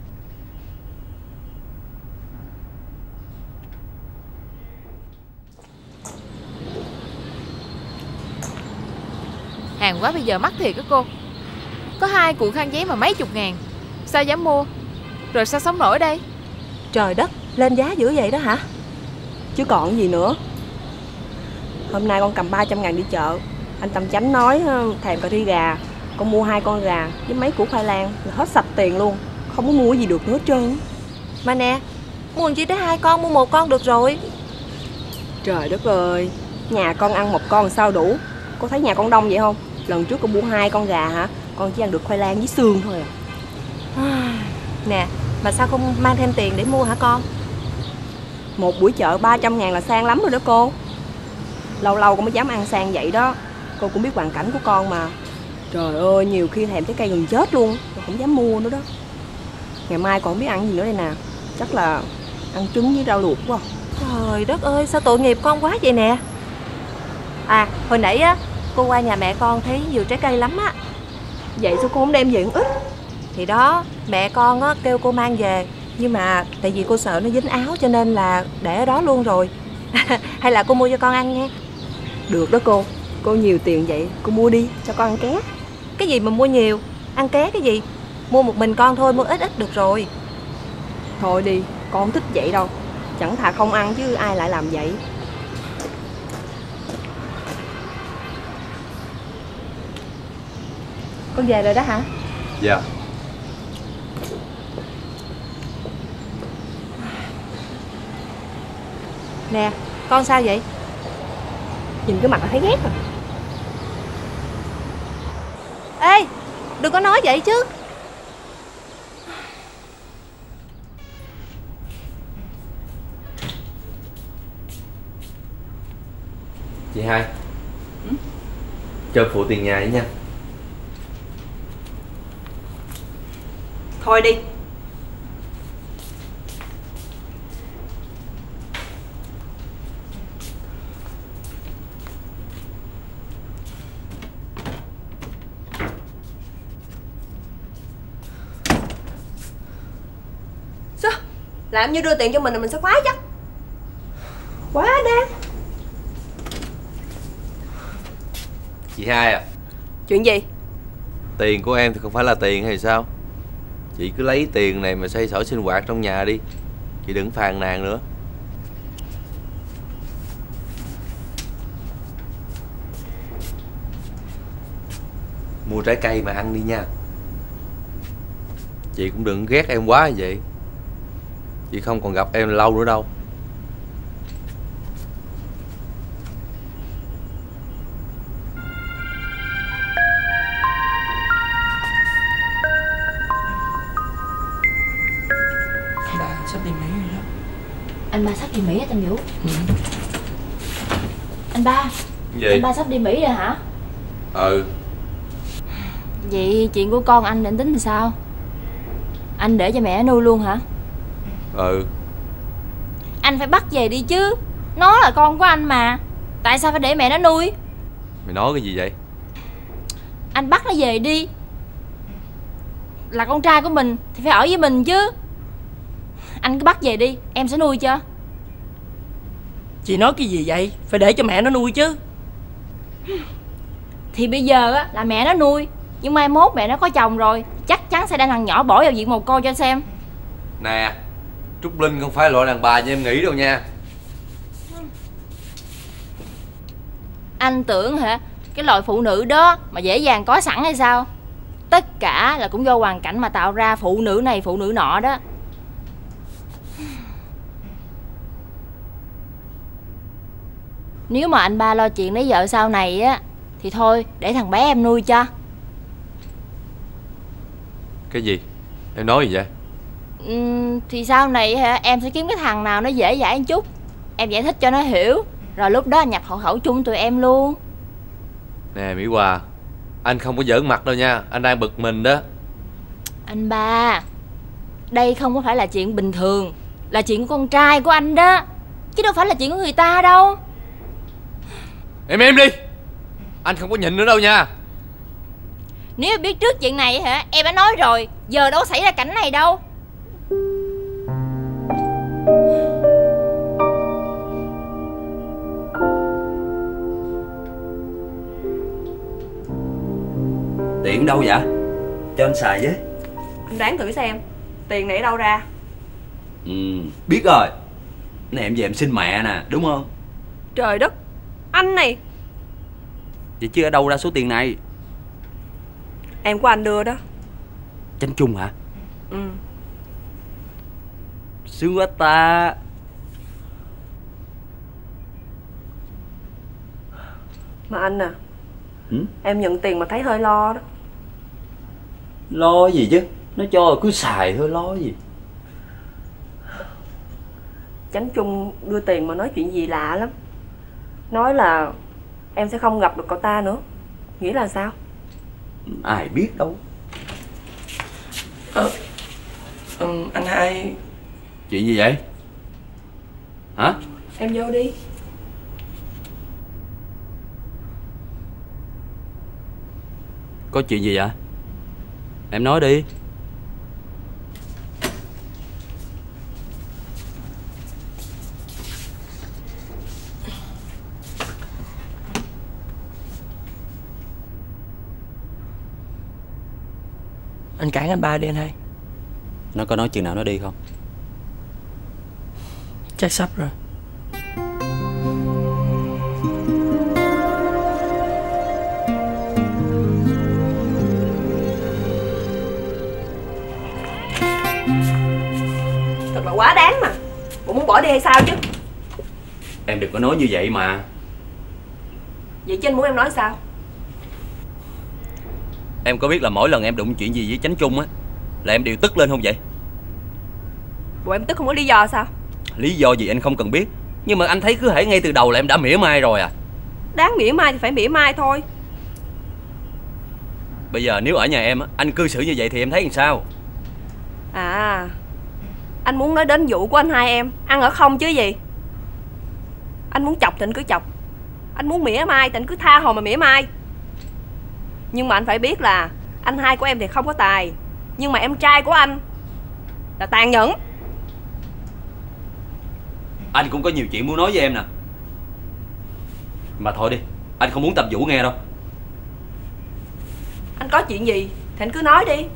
Hàng quá bây giờ mắc thiệt á cô. Có 2 cuộn khăn giấy mà mấy chục ngàn, sao dám mua? Rồi sao sống nổi đây? Trời đất, lên giá dữ vậy đó hả? Chứ còn gì nữa. Hôm nay con cầm 300.000 đi chợ. Anh Tâm Chánh nói thèm cà ri gà. Con mua 2 con gà với mấy củ khoai lang là hết sạch tiền luôn. Không có mua cái gì được nữa hết trơn. Mà nè, mua chi tới 2 con, mua 1 con được rồi. Trời đất ơi, nhà con ăn 1 con sao đủ. Cô thấy nhà con đông vậy không? Lần trước con mua 2 con gà hả? Con chỉ ăn được khoai lang với xương thôi à. Nè, mà sao không mang thêm tiền để mua hả con? Một buổi chợ 300.000 là sang lắm rồi đó cô. Lâu lâu con mới dám ăn sang vậy đó. Cô cũng biết hoàn cảnh của con mà. Trời ơi, nhiều khi thèm trái cây gần chết luôn, rồi không dám mua nữa đó. Ngày mai còn không biết ăn gì nữa đây nè. Chắc là ăn trứng với rau luộc quá. Trời đất ơi, sao tội nghiệp con quá vậy nè. À, hồi nãy á, cô qua nhà mẹ con thấy nhiều trái cây lắm á. Vậy sao cô không đem về ăn ít? Thì đó, mẹ con á kêu cô mang về, nhưng mà tại vì cô sợ nó dính áo cho nên là để ở đó luôn rồi. Hay là cô mua cho con ăn nha. Được đó cô. Cô nhiều tiền vậy, cô mua đi cho con ăn ké. Cái gì mà mua nhiều, ăn ké cái gì? Mua một mình con thôi, mua ít ít được rồi. Thôi đi, con không thích vậy đâu. Chẳng thà không ăn chứ ai lại làm vậy. Con về rồi đó hả? Dạ. Nè, con sao vậy? Nhìn cái mặt là thấy ghét rồi. Ê, đừng có nói vậy chứ. Chị Hai, cho phụ tiền nhà ấy nha. Thôi đi. Sao? Làm như đưa tiền cho mình là mình sẽ khoái chắc. Quá đáng. Chị Hai à, chuyện gì? tiền của em thì không phải là tiền hay sao? Chị cứ lấy tiền này mà xoay sở sinh hoạt trong nhà đi. Chị đừng phàn nàn nữa. Mua trái cây mà ăn đi nha. Chị cũng đừng ghét em quá như vậy. Chị không còn gặp em lâu nữa đâu. Sắp đi Mỹ rồi đó. Anh ba sắp đi Mỹ hả Tâm Vũ? Anh ba. Gì? Anh ba sắp đi Mỹ rồi hả? Ừ. Vậy chuyện của con anh định tính thì sao? Anh để cho mẹ nuôi luôn hả? Ừ. Anh phải bắt về đi chứ. Nó là con của anh mà. Tại sao phải để mẹ nó nuôi? Mày nói cái gì vậy? Anh bắt nó về đi. Là con trai của mình thì phải ở với mình chứ. Anh cứ bắt về đi, em sẽ nuôi cho. Chị nói cái gì vậy? Phải để cho mẹ nó nuôi chứ. Thì bây giờ á là mẹ nó nuôi, nhưng mai mốt mẹ nó có chồng rồi, chắc chắn sẽ đem thằng nhỏ bỏ vào viện mồ côi cho xem. Nè, Trúc Linh không phải loại đàn bà như em nghĩ đâu nha. Anh tưởng hả, cái loại phụ nữ đó mà dễ dàng có sẵn hay sao? Tất cả là cũng do hoàn cảnh mà tạo ra phụ nữ này phụ nữ nọ đó. Nếu mà anh ba lo chuyện lấy vợ sau này á thì thôi để thằng bé em nuôi cho. Cái gì? Em nói gì vậy? Thì sau này hả, em sẽ kiếm cái thằng nào nó dễ dãi một chút. Em giải thích cho nó hiểu. Rồi lúc đó anh nhập hộ khẩu chung tụi em luôn. Nè Mỹ Hòa, anh không có giỡn mặt đâu nha, anh đang bực mình đó. Anh ba, đây không có phải là chuyện bình thường, là chuyện của con trai của anh đó, chứ đâu phải là chuyện của người ta đâu. Em im đi, anh không có nhịn nữa đâu nha. Nếu biết trước chuyện này hả, em đã nói rồi, giờ đâu xảy ra cảnh này đâu. Tiền đâu vậy? Cho anh xài với. Anh đoán thử xem, tiền này ở đâu ra? Biết rồi. Này em về em xin mẹ nè, đúng không? Trời đất, anh này. Vậy chứ ở đâu ra số tiền này? Em của anh đưa đó. Chánh chung hả? Sướng quá ta. Mà anh à, em nhận tiền mà thấy hơi lo đó. Lo gì chứ, nó cho rồi cứ xài thôi, lo gì. Chánh Trung đưa tiền mà nói chuyện gì lạ lắm. Nói là em sẽ không gặp được cậu ta nữa. Nghĩa là sao? Ai biết đâu. Anh hai. Chuyện gì vậy? Hả? Em vô đi. Có chuyện gì vậy? Em nói đi. Anh cản anh ba đi anh hai. Nó có nói chừng nào nó đi không? Chắc sắp rồi. Thật là quá đáng mà. Bộ muốn bỏ đi hay sao chứ? Em đừng có nói như vậy mà. Vậy chứ anh muốn em nói sao? Em có biết là mỗi lần em đụng chuyện gì với Chánh Trung á là em đều tức lên không vậy? Bộ em tức không có lý do sao? Lý do gì anh không cần biết, nhưng mà anh thấy cứ hễ ngay từ đầu là em đã mỉa mai rồi à. Đáng mỉa mai thì phải mỉa mai thôi. Bây giờ nếu ở nhà em á, anh cư xử như vậy thì em thấy làm sao? À, anh muốn nói đến vụ của anh hai em ăn ở không chứ gì. Anh muốn chọc thì anh cứ chọc, anh muốn mỉa mai thì anh cứ tha hồ mà mỉa mai. Nhưng mà anh phải biết là anh hai của em thì không có tài, nhưng mà em trai của anh là tàn nhẫn. Anh cũng có nhiều chuyện muốn nói với em nè. Mà thôi đi, anh không muốn tập Vũ nghe đâu. Anh có chuyện gì thì anh cứ nói đi.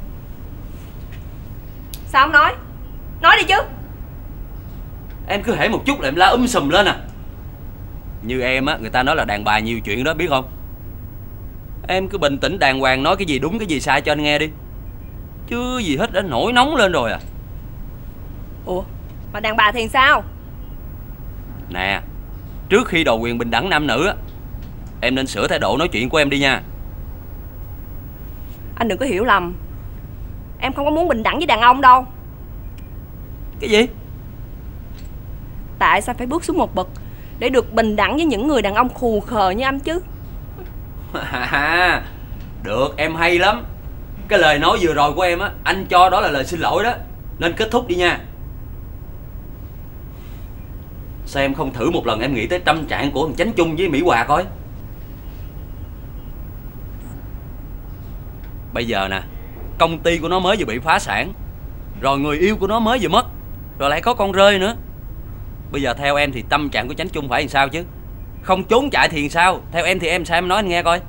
Sao không nói? Nói đi chứ. Em cứ hễ một chút là em la sùm lên à. Như em á, người ta nói là đàn bà nhiều chuyện đó, biết không? Em cứ bình tĩnh đàng hoàng nói cái gì đúng cái gì sai cho anh nghe đi. Chứ gì hết đã nổi nóng lên rồi à. Ủa, mà đàn bà thì sao? Nè, trước khi đòi quyền bình đẳng nam nữ á, em nên sửa thái độ nói chuyện của em đi nha. Anh đừng có hiểu lầm, em không có muốn bình đẳng với đàn ông đâu. Cái gì? Tại sao phải bước xuống một bậc để được bình đẳng với những người đàn ông khù khờ như anh chứ? Được, em hay lắm. Cái lời nói vừa rồi của em á, anh cho đó là lời xin lỗi đó. Nên kết thúc đi nha. Sao em không thử một lần em nghĩ tới tâm trạng của thằng Chánh Trung với Mỹ Hòa coi. Bây giờ nè, công ty của nó mới vừa bị phá sản, rồi người yêu của nó mới vừa mất, rồi lại có con rơi nữa. Bây giờ theo em thì tâm trạng của Chánh Trung phải làm sao chứ? Không trốn chạy thì làm sao? Theo em thì em sao, em nói anh nghe coi.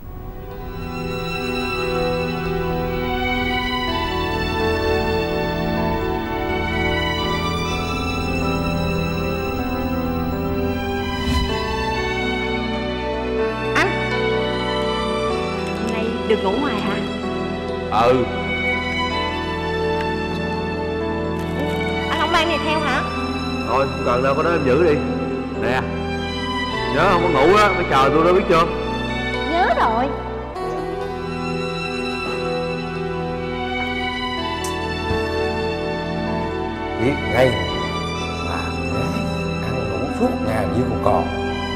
Hôm nay được ngủ ngoài hả? Ừ. Anh không mang này theo hả? Thôi không cần đâu, có đó em giữ đi. Nè, nhớ không có ngủ á, phải chờ tôi đó, biết chưa? Nhớ rồi. Biết ngay mà gái ăn ngủ suốt ngày như con cò.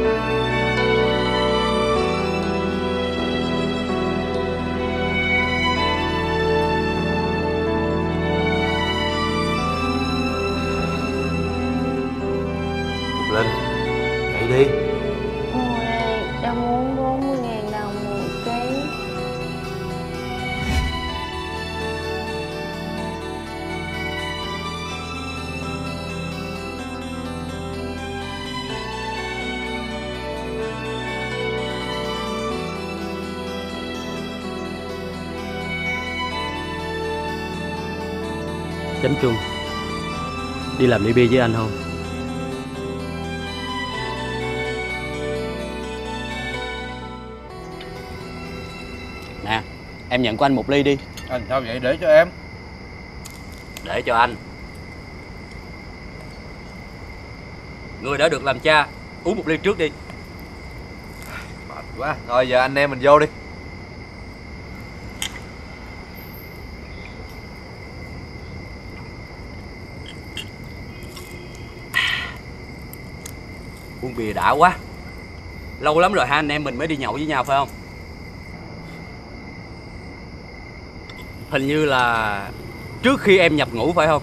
Linh, dậy đi. Ôi, em muốn 40.000 đồng một ký. Chánh Trung, đi làm ly bia với anh không? Nè, em nhận của anh một ly đi. Anh sao vậy? Để cho em. Để cho anh. Người đã được làm cha, uống một ly trước đi. Mệt quá. Thôi giờ anh em mình vô đi. Uống bia đã quá. Lâu lắm rồi hai anh em mình mới đi nhậu với nhau phải không? Hình như là trước khi em nhập ngũ phải không?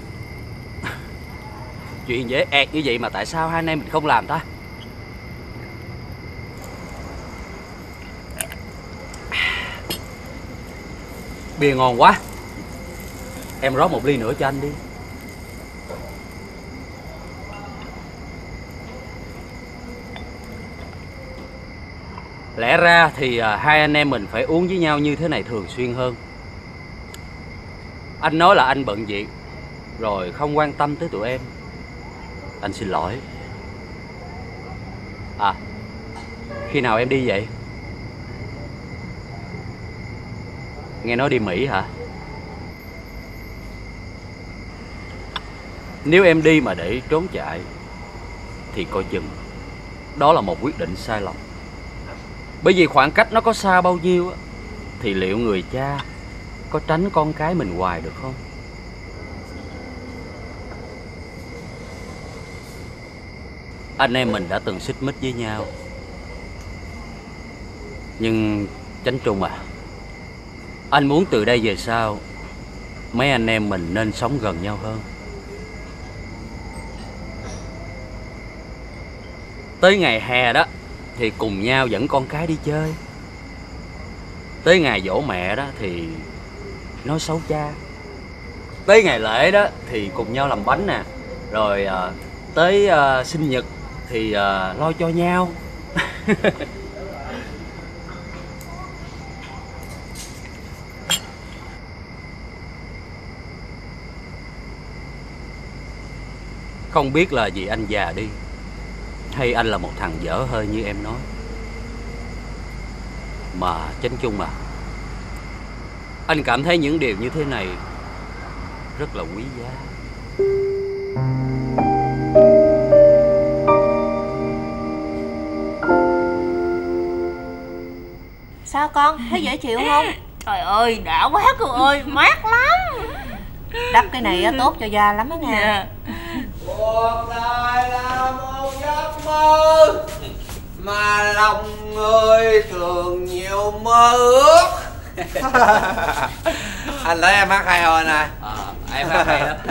Chuyện dễ ẹt như vậy mà tại sao hai anh em mình không làm ta? Bia ngon quá. Em rót một ly nữa cho anh đi. Lẽ ra thì hai anh em mình phải uống với nhau như thế này thường xuyên hơn. Anh nói là anh bận việc rồi không quan tâm tới tụi em. Anh xin lỗi. À, khi nào em đi vậy? Nghe nói đi Mỹ hả? Nếu em đi mà để trốn chạy thì coi chừng đó là một quyết định sai lầm. Bởi vì khoảng cách nó có xa bao nhiêu á, thì liệu người cha có tránh con cái mình hoài được không? Anh em mình đã từng xích mích với nhau. Nhưng Chánh Trung à, anh muốn từ đây về sau mấy anh em mình nên sống gần nhau hơn. Tới ngày hè đó thì cùng nhau dẫn con cái đi chơi. Tới ngày giỗ mẹ đó thì nói xấu cha. Tới ngày lễ đó thì cùng nhau làm bánh nè. Rồi tới sinh nhật thì lo cho nhau. Không biết là vì anh già đi hay anh là một thằng dở hơi như em nói. Mà Chánh Trung à, anh cảm thấy những điều như thế này rất là quý giá. Sao con, thấy dễ chịu không? Trời ơi, đã quá cô ơi, mát lắm. Đắp cái này tốt cho da lắm á nha. Cuộc đời là một giấc mơ mà lòng người thường nhiều mơ ước. Anh thấy em hát hay không anh ơi? Em hát hay lắm.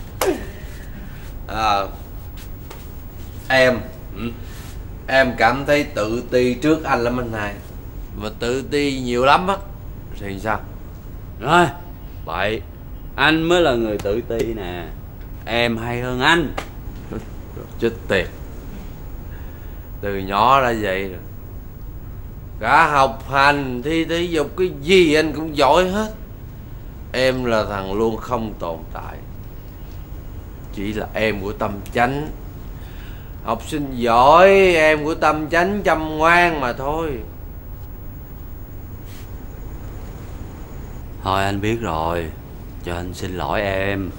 Em cảm thấy tự ti trước anh lắm anh hai. Mà tự ti nhiều lắm á thì sao? Rồi, vậy anh mới là người tự ti nè. Em hay hơn anh. Chết tiệt. Từ nhỏ đã vậy rồi. Cả học hành, thi thể dục cái gì anh cũng giỏi hết. Em là thằng luôn không tồn tại. Chỉ là em của Tâm Chánh. Học sinh giỏi, em của Tâm Chánh chăm ngoan mà thôi. Thôi anh biết rồi. Cho anh xin lỗi em.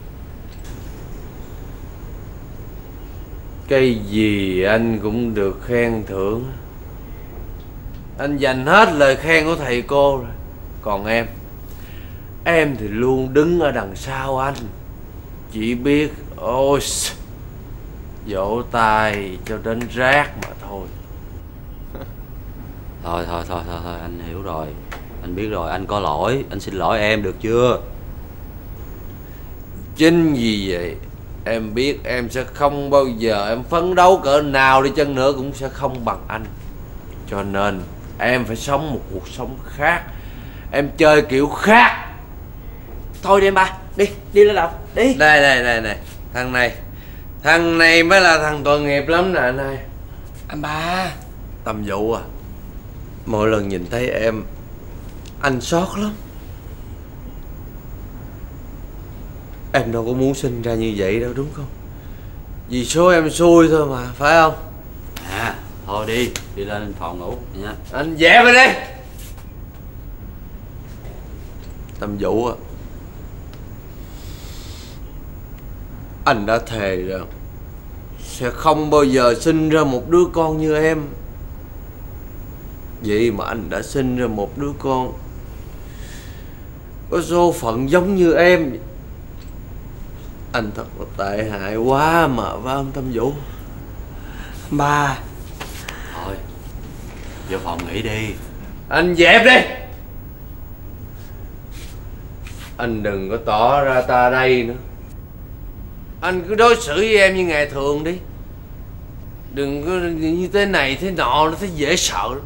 Cái gì anh cũng được khen thưởng. Anh dành hết lời khen của thầy cô rồi. Còn em thì luôn đứng ở đằng sau anh. Chỉ biết ôi vỗ tay cho đến rác mà thôi. Thôi, anh hiểu rồi. Anh biết rồi, anh có lỗi. Anh xin lỗi em được chưa? Chính vì vậy em biết em sẽ không bao giờ, em phấn đấu cỡ nào đi chăng nữa cũng sẽ không bằng anh. Cho nên em phải sống một cuộc sống khác. Em chơi kiểu khác. Thôi đi em ba, đi lên lầu, đi. Này, thằng này mới là thằng tội nghiệp lắm nè anh hai. Anh ba. Tâm Vũ à, mỗi lần nhìn thấy em, anh xót lắm. Em đâu có muốn sinh ra như vậy đâu đúng không? Vì số em xui thôi mà, phải không? Thôi đi lên phòng ngủ nha. Anh dẹp đi. Tâm Vũ à, anh đã thề rằng sẽ không bao giờ sinh ra một đứa con như em. Vậy mà anh đã sinh ra một đứa con có số phận giống như em. Anh thật là tệ hại quá mà, phải không Tâm Vũ? Ba. Thôi, vô phòng nghỉ đi. Anh dẹp đi. Anh đừng có tỏ ra ta đây nữa. Anh cứ đối xử với em như ngày thường đi. Đừng có như thế này thế nọ, nó thấy dễ sợ lắm.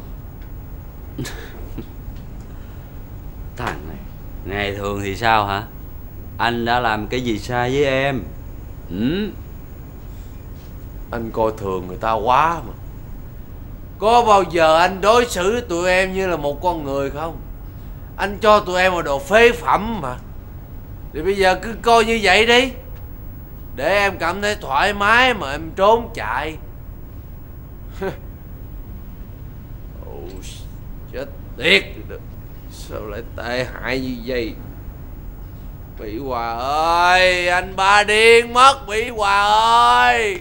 Thằng này, ngày thường thì sao hả? Anh đã làm cái gì sai với em? Anh coi thường người ta quá mà. Có bao giờ anh đối xử với tụi em như là một con người không? Anh cho tụi em một đồ phế phẩm mà. Thì bây giờ cứ coi như vậy đi, để em cảm thấy thoải mái mà em trốn chạy. Chết tiệt, sao lại tệ hại như vậy? Mỹ Hòa ơi, anh ba điên mất Mỹ Hòa ơi.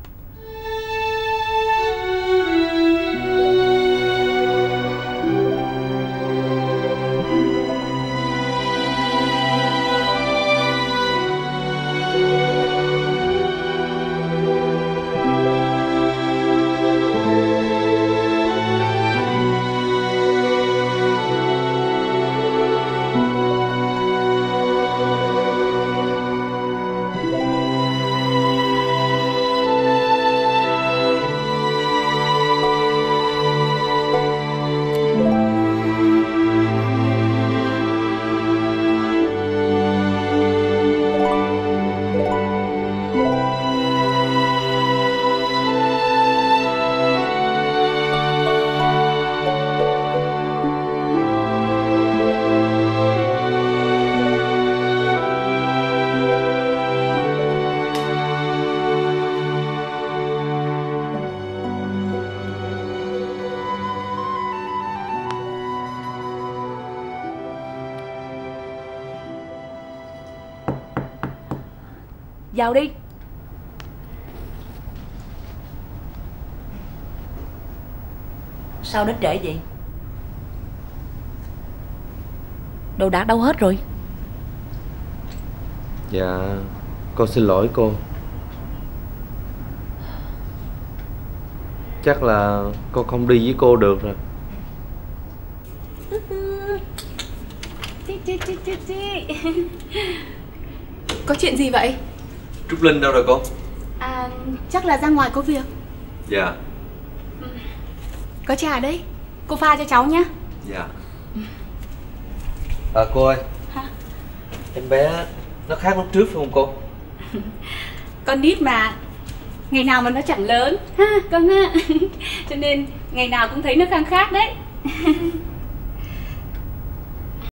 Vào đi. Sao đến trễ vậy? Đồ đạc đâu hết rồi? Dạ, con xin lỗi cô. Chắc là con không đi với cô được rồi. Có chuyện gì vậy? Trúc Linh đâu rồi cô? Chắc là ra ngoài có việc. Dạ. Có trà đấy, cô pha cho cháu nhé. Dạ. Cô ơi. Hả? Em bé nó khác lúc trước phải không cô? Con nít mà, ngày nào mà nó chẳng lớn ha con ha. Cho nên ngày nào cũng thấy nó khác khác đấy.